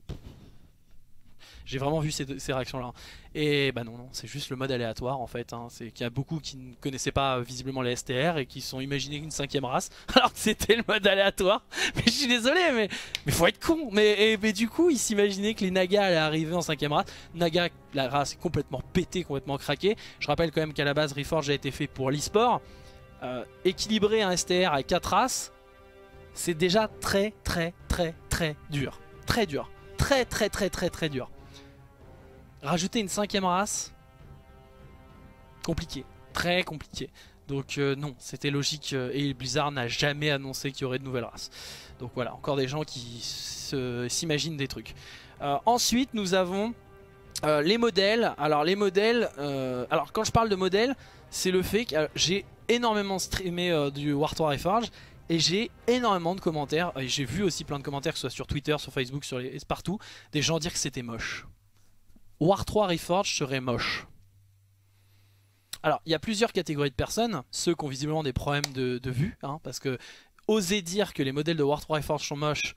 J'ai vraiment vu ces, ces réactions là. Et bah non, non c'est juste le mode aléatoire en fait. Hein. C'est qu'il y a beaucoup qui ne connaissaient pas euh, visiblement les S T R et qui se sont imaginés une cinquième race alors que c'était le mode aléatoire. Mais je suis désolé, mais mais faut être con. Mais, et, mais du coup, ils s'imaginaient que les Nagas allaient arriver en cinquième race. Naga, la race est complètement pétée, complètement craquée. Je rappelle quand même qu'à la base, Reforged a été fait pour l'e-sport. Euh, équilibrer un S T R avec quatre races, c'est déjà très très très très dur. Très dur. Très très très très très dur. Rajouter une cinquième race, compliqué, très compliqué. Donc euh, non, c'était logique euh, et Blizzard n'a jamais annoncé qu'il y aurait de nouvelles races. Donc voilà, encore des gens qui s'imaginent des trucs. Euh, ensuite, nous avons euh, les modèles. Alors les modèles, euh, alors quand je parle de modèles, c'est le fait que j'ai énormément streamé euh, du War trois Reforged. Et j'ai énormément de commentaires, et j'ai vu aussi plein de commentaires, que ce soit sur Twitter, sur Facebook, sur les, partout, des gens dire que c'était moche. War trois Reforged serait moche. Alors, il y a plusieurs catégories de personnes. Ceux qui ont visiblement des problèmes de, de vue, hein, parce que oser dire que les modèles de War trois Reforged sont moches,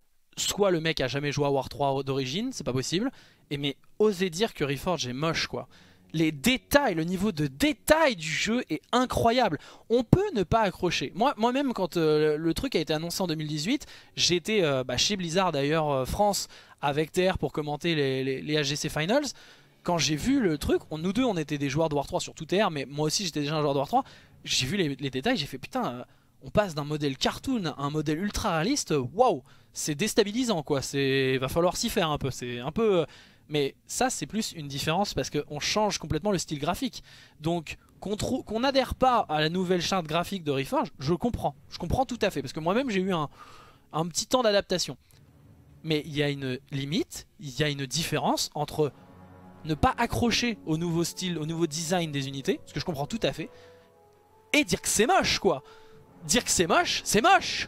soit le mec a jamais joué à War trois d'origine, c'est pas possible, et mais oser dire que Reforged est moche, quoi. Les détails, le niveau de détail du jeu est incroyable. On peut ne pas accrocher. Moi, moi-même, quand euh, le truc a été annoncé en deux mille dix-huit, j'étais euh, bah, chez Blizzard d'ailleurs euh, France avec T R pour commenter les, les, les H G C Finals. Quand j'ai vu le truc, on, nous deux on était des joueurs de War trois, surtout T R, mais moi aussi j'étais déjà un joueur de War trois. J'ai vu les, les détails, j'ai fait putain, euh, on passe d'un modèle cartoon à un modèle ultra réaliste. Waouh, c'est déstabilisant quoi. C'est, va falloir s'y faire un peu. C'est un peu. Euh, Mais ça c'est plus une différence parce qu'on change complètement le style graphique. Donc qu'on qu'on n'adhère pas à la nouvelle charte graphique de Reforged, je comprends. Je comprends tout à fait parce que moi-même j'ai eu un, un petit temps d'adaptation. Mais il y a une limite, il y a une différence entre ne pas accrocher au nouveau style, au nouveau design des unités, ce que je comprends tout à fait, et dire que c'est moche quoi. Dire que c'est moche, c'est moche.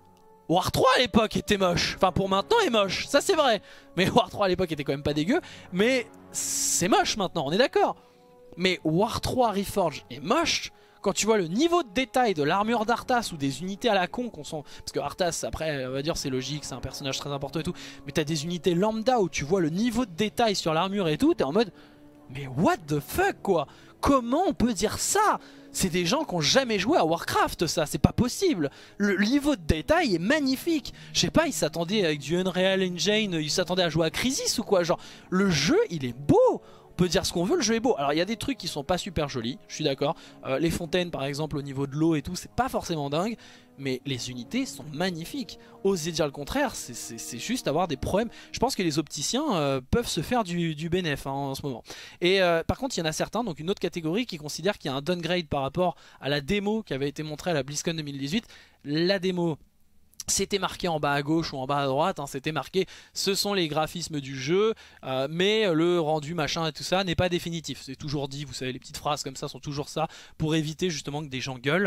War trois à l'époque était moche, enfin pour maintenant est moche, ça c'est vrai. Mais War trois à l'époque était quand même pas dégueu, mais c'est moche maintenant, on est d'accord. Mais War trois Reforged est moche quand tu vois le niveau de détail de l'armure d'Arthas ou des unités à la con qu'on sent. Parce que Arthas après on va dire c'est logique, c'est un personnage très important et tout, mais t'as des unités lambda où tu vois le niveau de détail sur l'armure et tout, t'es en mode mais what the fuck quoi. Comment on peut dire ça? C'est des gens qui ont jamais joué à Warcraft ça, c'est pas possible. Le niveau de détail est magnifique. Je sais pas, ils s'attendaient avec du Unreal Engine, ils s'attendaient à jouer à Crysis ou quoi. Genre, le jeu il est beau. On peut dire ce qu'on veut, le jeu est beau. Alors il y a des trucs qui sont pas super jolis, je suis d'accord. euh, Les fontaines par exemple au niveau de l'eau et tout, c'est pas forcément dingue. Mais les unités sont magnifiques. Oser dire le contraire, c'est juste avoir des problèmes. Je pense que les opticiens euh, peuvent se faire du, du bénéf hein, en ce moment. Et euh, par contre il y en a certains, donc une autre catégorie qui considère qu'il y a un downgrade par rapport à la démo qui avait été montrée à la BlizzCon deux mille dix-huit. La démo, c'était marqué en bas à gauche ou en bas à droite, hein, c'était marqué ce sont les graphismes du jeu, euh, mais le rendu machin et tout ça n'est pas définitif. C'est toujours dit, vous savez les petites phrases comme ça sont toujours ça, pour éviter justement que des gens gueulent.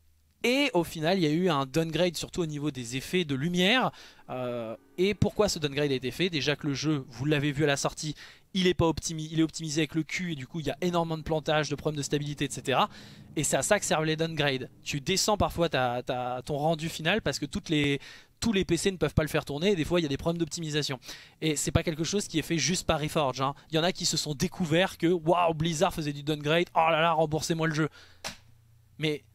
Et au final il y a eu un downgrade surtout au niveau des effets de lumière. euh, Et pourquoi ce downgrade a été fait? Déjà que le jeu, vous l'avez vu à la sortie, il est, pas optimi il est optimisé avec le cul et du coup il y a énormément de plantage, de problèmes de stabilité, et cetera. Et c'est à ça que servent les downgrades. Tu descends parfois ta, ta, ton rendu final parce que toutes les, tous les P C ne peuvent pas le faire tourner et des fois il y a des problèmes d'optimisation. Et c'est pas quelque chose qui est fait juste par Reforged. Hein. Il y en a qui se sont découverts que waouh, Blizzard faisait du downgrade, oh là là, remboursez-moi le jeu. Mais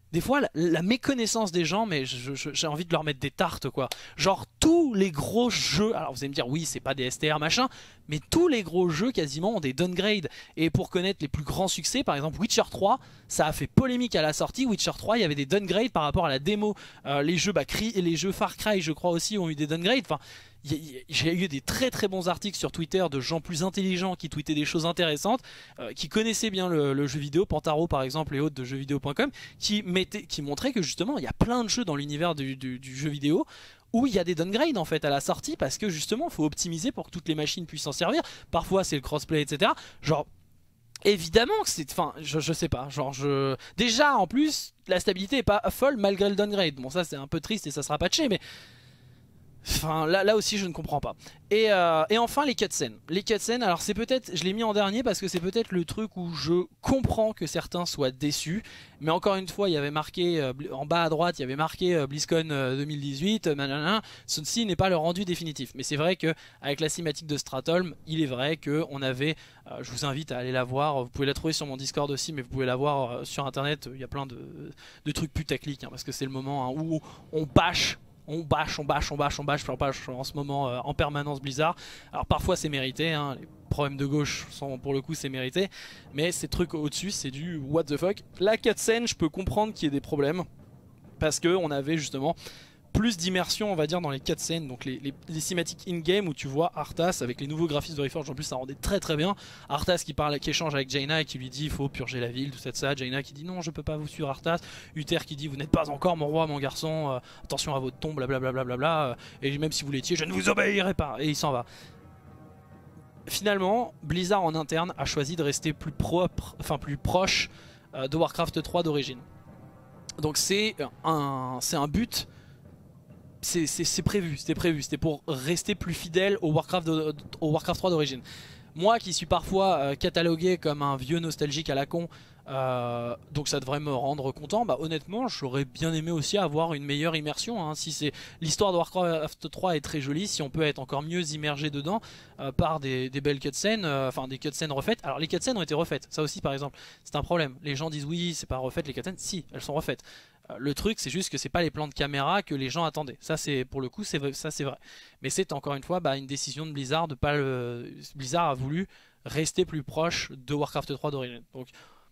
Des fois, la, la méconnaissance des gens, mais je- je- j'ai envie de leur mettre des tartes, quoi. Genre, tous les gros jeux, alors vous allez me dire, oui, c'est pas des S T R, machin, mais tous les gros jeux quasiment ont des downgrades. Et pour connaître les plus grands succès, par exemple Witcher trois, ça a fait polémique à la sortie. Witcher trois, il y avait des downgrades par rapport à la démo. Euh, les jeux, bah, Cry- et les jeux Far Cry, je crois aussi, ont eu des downgrades. Enfin, y- y- j'ai eu des très très bons articles sur Twitter de gens plus intelligents qui tweetaient des choses intéressantes, euh, qui connaissaient bien le, le jeu vidéo, Pantaro par exemple et autres de jeuxvideo point com, qui, mettaient, qui montraient que justement il y a plein de jeux dans l'univers du, du- du jeu vidéo où il y a des downgrades en fait à la sortie parce que justement il faut optimiser pour que toutes les machines puissent s'en servir. Parfois c'est le crossplay, et cetera. Genre évidemment que c'est, enfin je, je sais pas, genre je déjà en plus la stabilité est pas folle malgré le downgrade. Bon ça c'est un peu triste et ça sera patché, mais enfin, là, là aussi je ne comprends pas. Et, euh, et enfin les cutscenes. Les cutscenes, alors c'est peut-être, je l'ai mis en dernier parce que c'est peut-être le truc où je comprends que certains soient déçus. Mais encore une fois, il y avait marqué, euh, en bas à droite, il y avait marqué euh, BlizzCon euh, deux mille dix-huit, euh, nanana. Ceci n'est pas le rendu définitif. Mais c'est vrai qu'avec la cinématique de Stratholm, il est vrai qu'on avait, euh, je vous invite à aller la voir, vous pouvez la trouver sur mon Discord aussi, mais vous pouvez la voir euh, sur internet, il y a plein de, de trucs putaclic, hein, parce que c'est le moment hein, où on bâche. On bâche, on bâche, on bâche, on bâche, on bâche en ce moment euh, en permanence Blizzard. Alors parfois c'est mérité, hein, les problèmes de gauche sont pour le coup c'est mérité. Mais ces trucs au-dessus c'est du what the fuck. La cutscene je peux comprendre qu'il y ait des problèmes. Parce qu'on avait justement plus d'immersion on va dire dans les cutscenes, donc les, les, les cinématiques in-game où tu vois Arthas avec les nouveaux graphismes de Reforged, en plus ça rendait très très bien. Arthas qui parle, qui échange avec Jaina et qui lui dit il faut purger la ville, tout ça, tout ça. Jaina qui dit non je peux pas vous suivre Arthas. Uther qui dit vous n'êtes pas encore mon roi mon garçon, euh, attention à votre tombe, blablabla, bla bla bla, euh, et même si vous l'étiez je ne vous obéirai pas, et il s'en va. Finalement Blizzard en interne a choisi de rester plus propre, enfin plus proche euh, de Warcraft trois d'origine. Donc c'est un, c'est un but. C'est prévu, c'était prévu, c'était pour rester plus fidèle au Warcraft, de, au Warcraft trois d'origine. Moi qui suis parfois euh, catalogué comme un vieux nostalgique à la con, euh, donc ça devrait me rendre content, bah honnêtement j'aurais bien aimé aussi avoir une meilleure immersion, hein. Si c'est l'histoire de Warcraft trois est très jolie, si on peut être encore mieux immergé dedans euh, par des, des belles cutscenes, euh, enfin des cutscenes refaites. Alors les cutscenes ont été refaites, ça aussi par exemple, c'est un problème. Les gens disent oui c'est pas refait les cutscenes, si elles sont refaites. Le truc c'est juste que c'est pas les plans de caméra que les gens attendaient. Ça c'est pour le coup c'est vrai, ça c'est vrai. Mais c'est encore une fois bah, une décision de Blizzard de pas le... Blizzard a voulu rester plus proche de Warcraft trois d'origine. Donc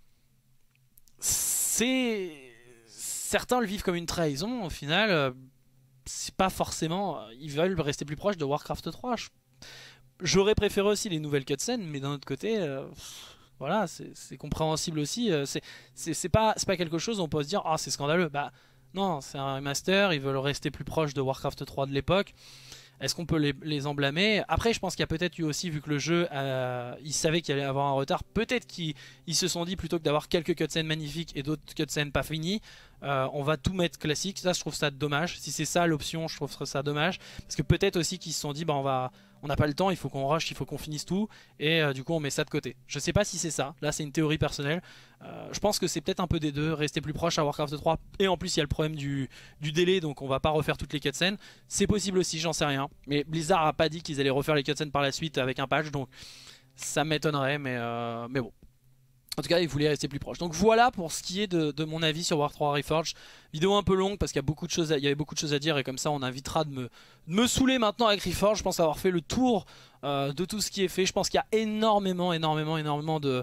c'est certains le vivent comme une trahison au final. euh, C'est pas forcément ils veulent rester plus proche de Warcraft trois. J'aurais préféré aussi les nouvelles cutscenes, mais d'un autre côté. Euh... Voilà, c'est compréhensible aussi. C'est pas, pas quelque chose où on peut se dire ah c'est scandaleux. Bah non, c'est un remaster, ils veulent rester plus proche de Warcraft trois de l'époque. Est-ce qu'on peut les, les en blâmer? Après je pense qu'il y a peut-être eu aussi, vu que le jeu, euh, ils savaient qu'il allait avoir un retard, peut-être qu'ils se sont dit plutôt que d'avoir quelques cutscenes magnifiques et d'autres cutscenes pas finies, euh, on va tout mettre classique. Ça je trouve ça dommage. Si c'est ça l'option, je trouve ça dommage. Parce que peut-être aussi qu'ils se sont dit bah on va... On n'a pas le temps, il faut qu'on rush, il faut qu'on finisse tout, et euh, du coup on met ça de côté. Je sais pas si c'est ça, là c'est une théorie personnelle. Euh, je pense que c'est peut-être un peu des deux, rester plus proche à Warcraft trois, et en plus il y a le problème du, du délai, donc on va pas refaire toutes les cutscenes. C'est possible aussi, j'en sais rien. Mais Blizzard a pas dit qu'ils allaient refaire les cutscenes par la suite avec un patch, donc ça m'étonnerait, mais, euh, mais bon. En tout cas, ils voulaient rester plus proches. Donc voilà pour ce qui est de, de mon avis sur War trois Reforged. Vidéo un peu longue parce qu'il y a beaucoup de choses, à, il y avait beaucoup de choses à dire et comme ça, on invitera de me, de me saouler maintenant avec Reforged. Je pense avoir fait le tour euh, de tout ce qui est fait. Je pense qu'il y a énormément, énormément, énormément de,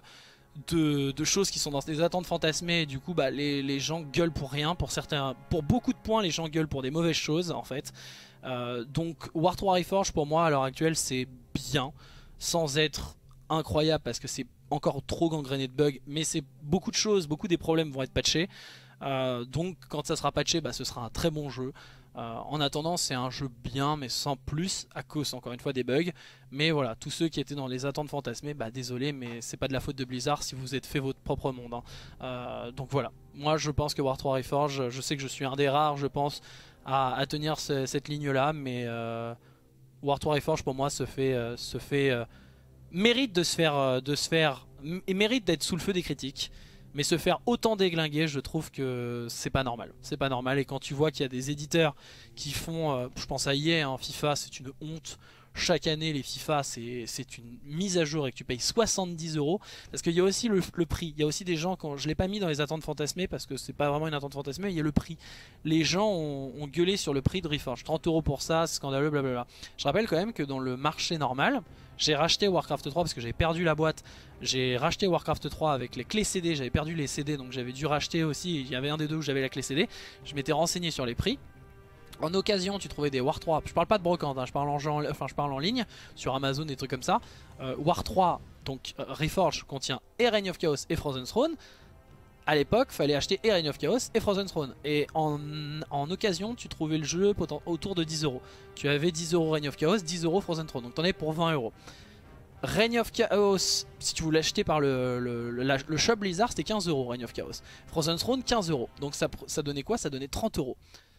de, de choses qui sont dans des attentes fantasmées. Et du coup, bah, les, les gens gueulent pour rien. Pour certains, pour beaucoup de points, les gens gueulent pour des mauvaises choses en fait. Euh, donc War trois Reforged pour moi à l'heure actuelle, c'est bien, sans être incroyable parce que c'est encore trop gangréné de bugs, mais c'est beaucoup de choses, beaucoup des problèmes vont être patchés. Euh, donc quand ça sera patché, bah, ce sera un très bon jeu. Euh, en attendant, c'est un jeu bien, mais sans plus, à cause encore une fois des bugs. Mais voilà, tous ceux qui étaient dans les attentes fantasmées, bah désolé, mais c'est pas de la faute de Blizzard si vous êtes fait votre propre monde. Hein. Euh, donc voilà, moi je pense que War trois Reforged, je sais que je suis un des rares, je pense, à, à tenir ce, cette ligne-là, mais euh, War trois Reforged pour moi se fait, euh, se fait euh, mérite de se faire, de se faire, et mérite d'être sous le feu des critiques. Mais se faire autant déglinguer, je trouve que c'est pas normal. C'est pas normal. Et quand tu vois qu'il y a des éditeurs qui font, euh, je pense à E A, hein, FIFA, c'est une honte. chaque année les FIFA c'est une mise à jour et que tu payes soixante-dix euros. Parce qu'il y a aussi le, le prix. Il y a aussi des gens, quand je l'ai pas mis dans les attentes fantasmées parce que c'est pas vraiment une attente fantasmée, il y a le prix. Les gens ont, ont gueulé sur le prix de Reforged. trente euros pour ça, c'est scandaleux, blablabla. Je rappelle quand même que dans le marché normal, j'ai racheté Warcraft trois parce que j'avais perdu la boîte. J'ai racheté Warcraft trois avec les clés C D, j'avais perdu les C D donc j'avais dû racheter aussi. Il y avait un des deux où j'avais la clé C D. Je m'étais renseigné sur les prix. En occasion, tu trouvais des War trois, je parle pas de brocante, hein, je, parle en, enfin, je parle en ligne, sur Amazon, des trucs comme ça. Euh, War trois, donc euh, Reforged, contient et Reign of Chaos et Frozen Throne. À l'époque, fallait acheter et Reign of Chaos et Frozen Throne. Et en, en occasion, tu trouvais le jeu autour de dix euros. Tu avais dix euros Reign of Chaos, dix euros Frozen Throne, donc t'en avais pour vingt euros. Reign of Chaos, si tu voulais l'acheter par le, le, le, le, le shop Blizzard, c'était quinze euros Reign of Chaos. Frozen Throne, quinze euros. Donc ça, ça donnait quoi? Ça donnait trente euros.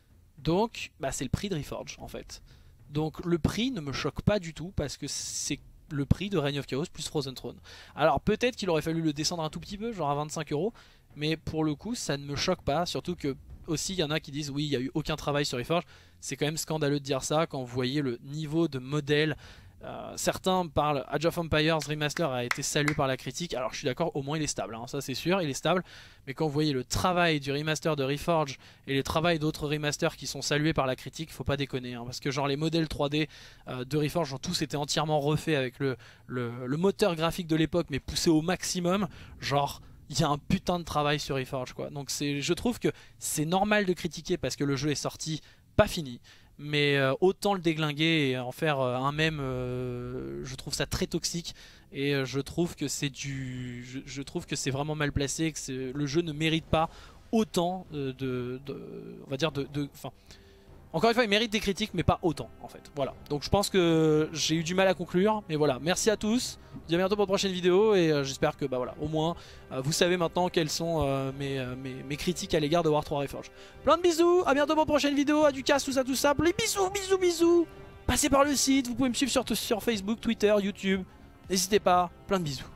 Donc bah, c'est le prix de Reforged en fait. Donc le prix ne me choque pas du tout parce que c'est le prix de Reign of Chaos plus Frozen Throne. Alors peut-être qu'il aurait fallu le descendre un tout petit peu, genre à vingt-cinq euros. Mais pour le coup ça ne me choque pas. Surtout que aussi il y en a qui disent oui il n'y a eu aucun travail sur Reforged. C'est quand même scandaleux de dire ça quand vous voyez le niveau de modèle. Euh, certains parlent, Age of Empires Remaster a été salué par la critique. Alors je suis d'accord, au moins il est stable, hein, ça c'est sûr, il est stable. Mais quand vous voyez le travail du remaster de Reforged et le travail d'autres remasters qui sont salués par la critique, faut pas déconner, hein, parce que genre les modèles trois D euh, de Reforged ont tous été entièrement refaits avec le, le, le moteur graphique de l'époque mais poussé au maximum. Genre il y a un putain de travail sur Reforged quoi. Donc je trouve que c'est normal de critiquer parce que le jeu est sorti pas fini. Mais euh, autant le déglinguer et en faire euh, un mème, euh, je trouve ça très toxique. Et euh, je trouve que c'est du, je, je trouve que c'est vraiment mal placé, que le jeu ne mérite pas autant de, de, de on va dire de, de, enfin, encore une fois, il mérite des critiques, mais pas autant en fait. Voilà. Donc je pense que j'ai eu du mal à conclure, mais voilà. Merci à tous. Je vous dis à bientôt pour de prochaines vidéos et euh, j'espère que bah voilà, au moins euh, vous savez maintenant quelles sont euh, mes, euh, mes, mes critiques à l'égard de War trois Reforged. Plein de bisous. À bientôt pour de prochaines vidéos. À du casse, tout ça, tout ça. Les bisous, bisous, bisous. Passez par le site. Vous pouvez me suivre sur, sur Facebook, Twitter, YouTube. N'hésitez pas. Plein de bisous.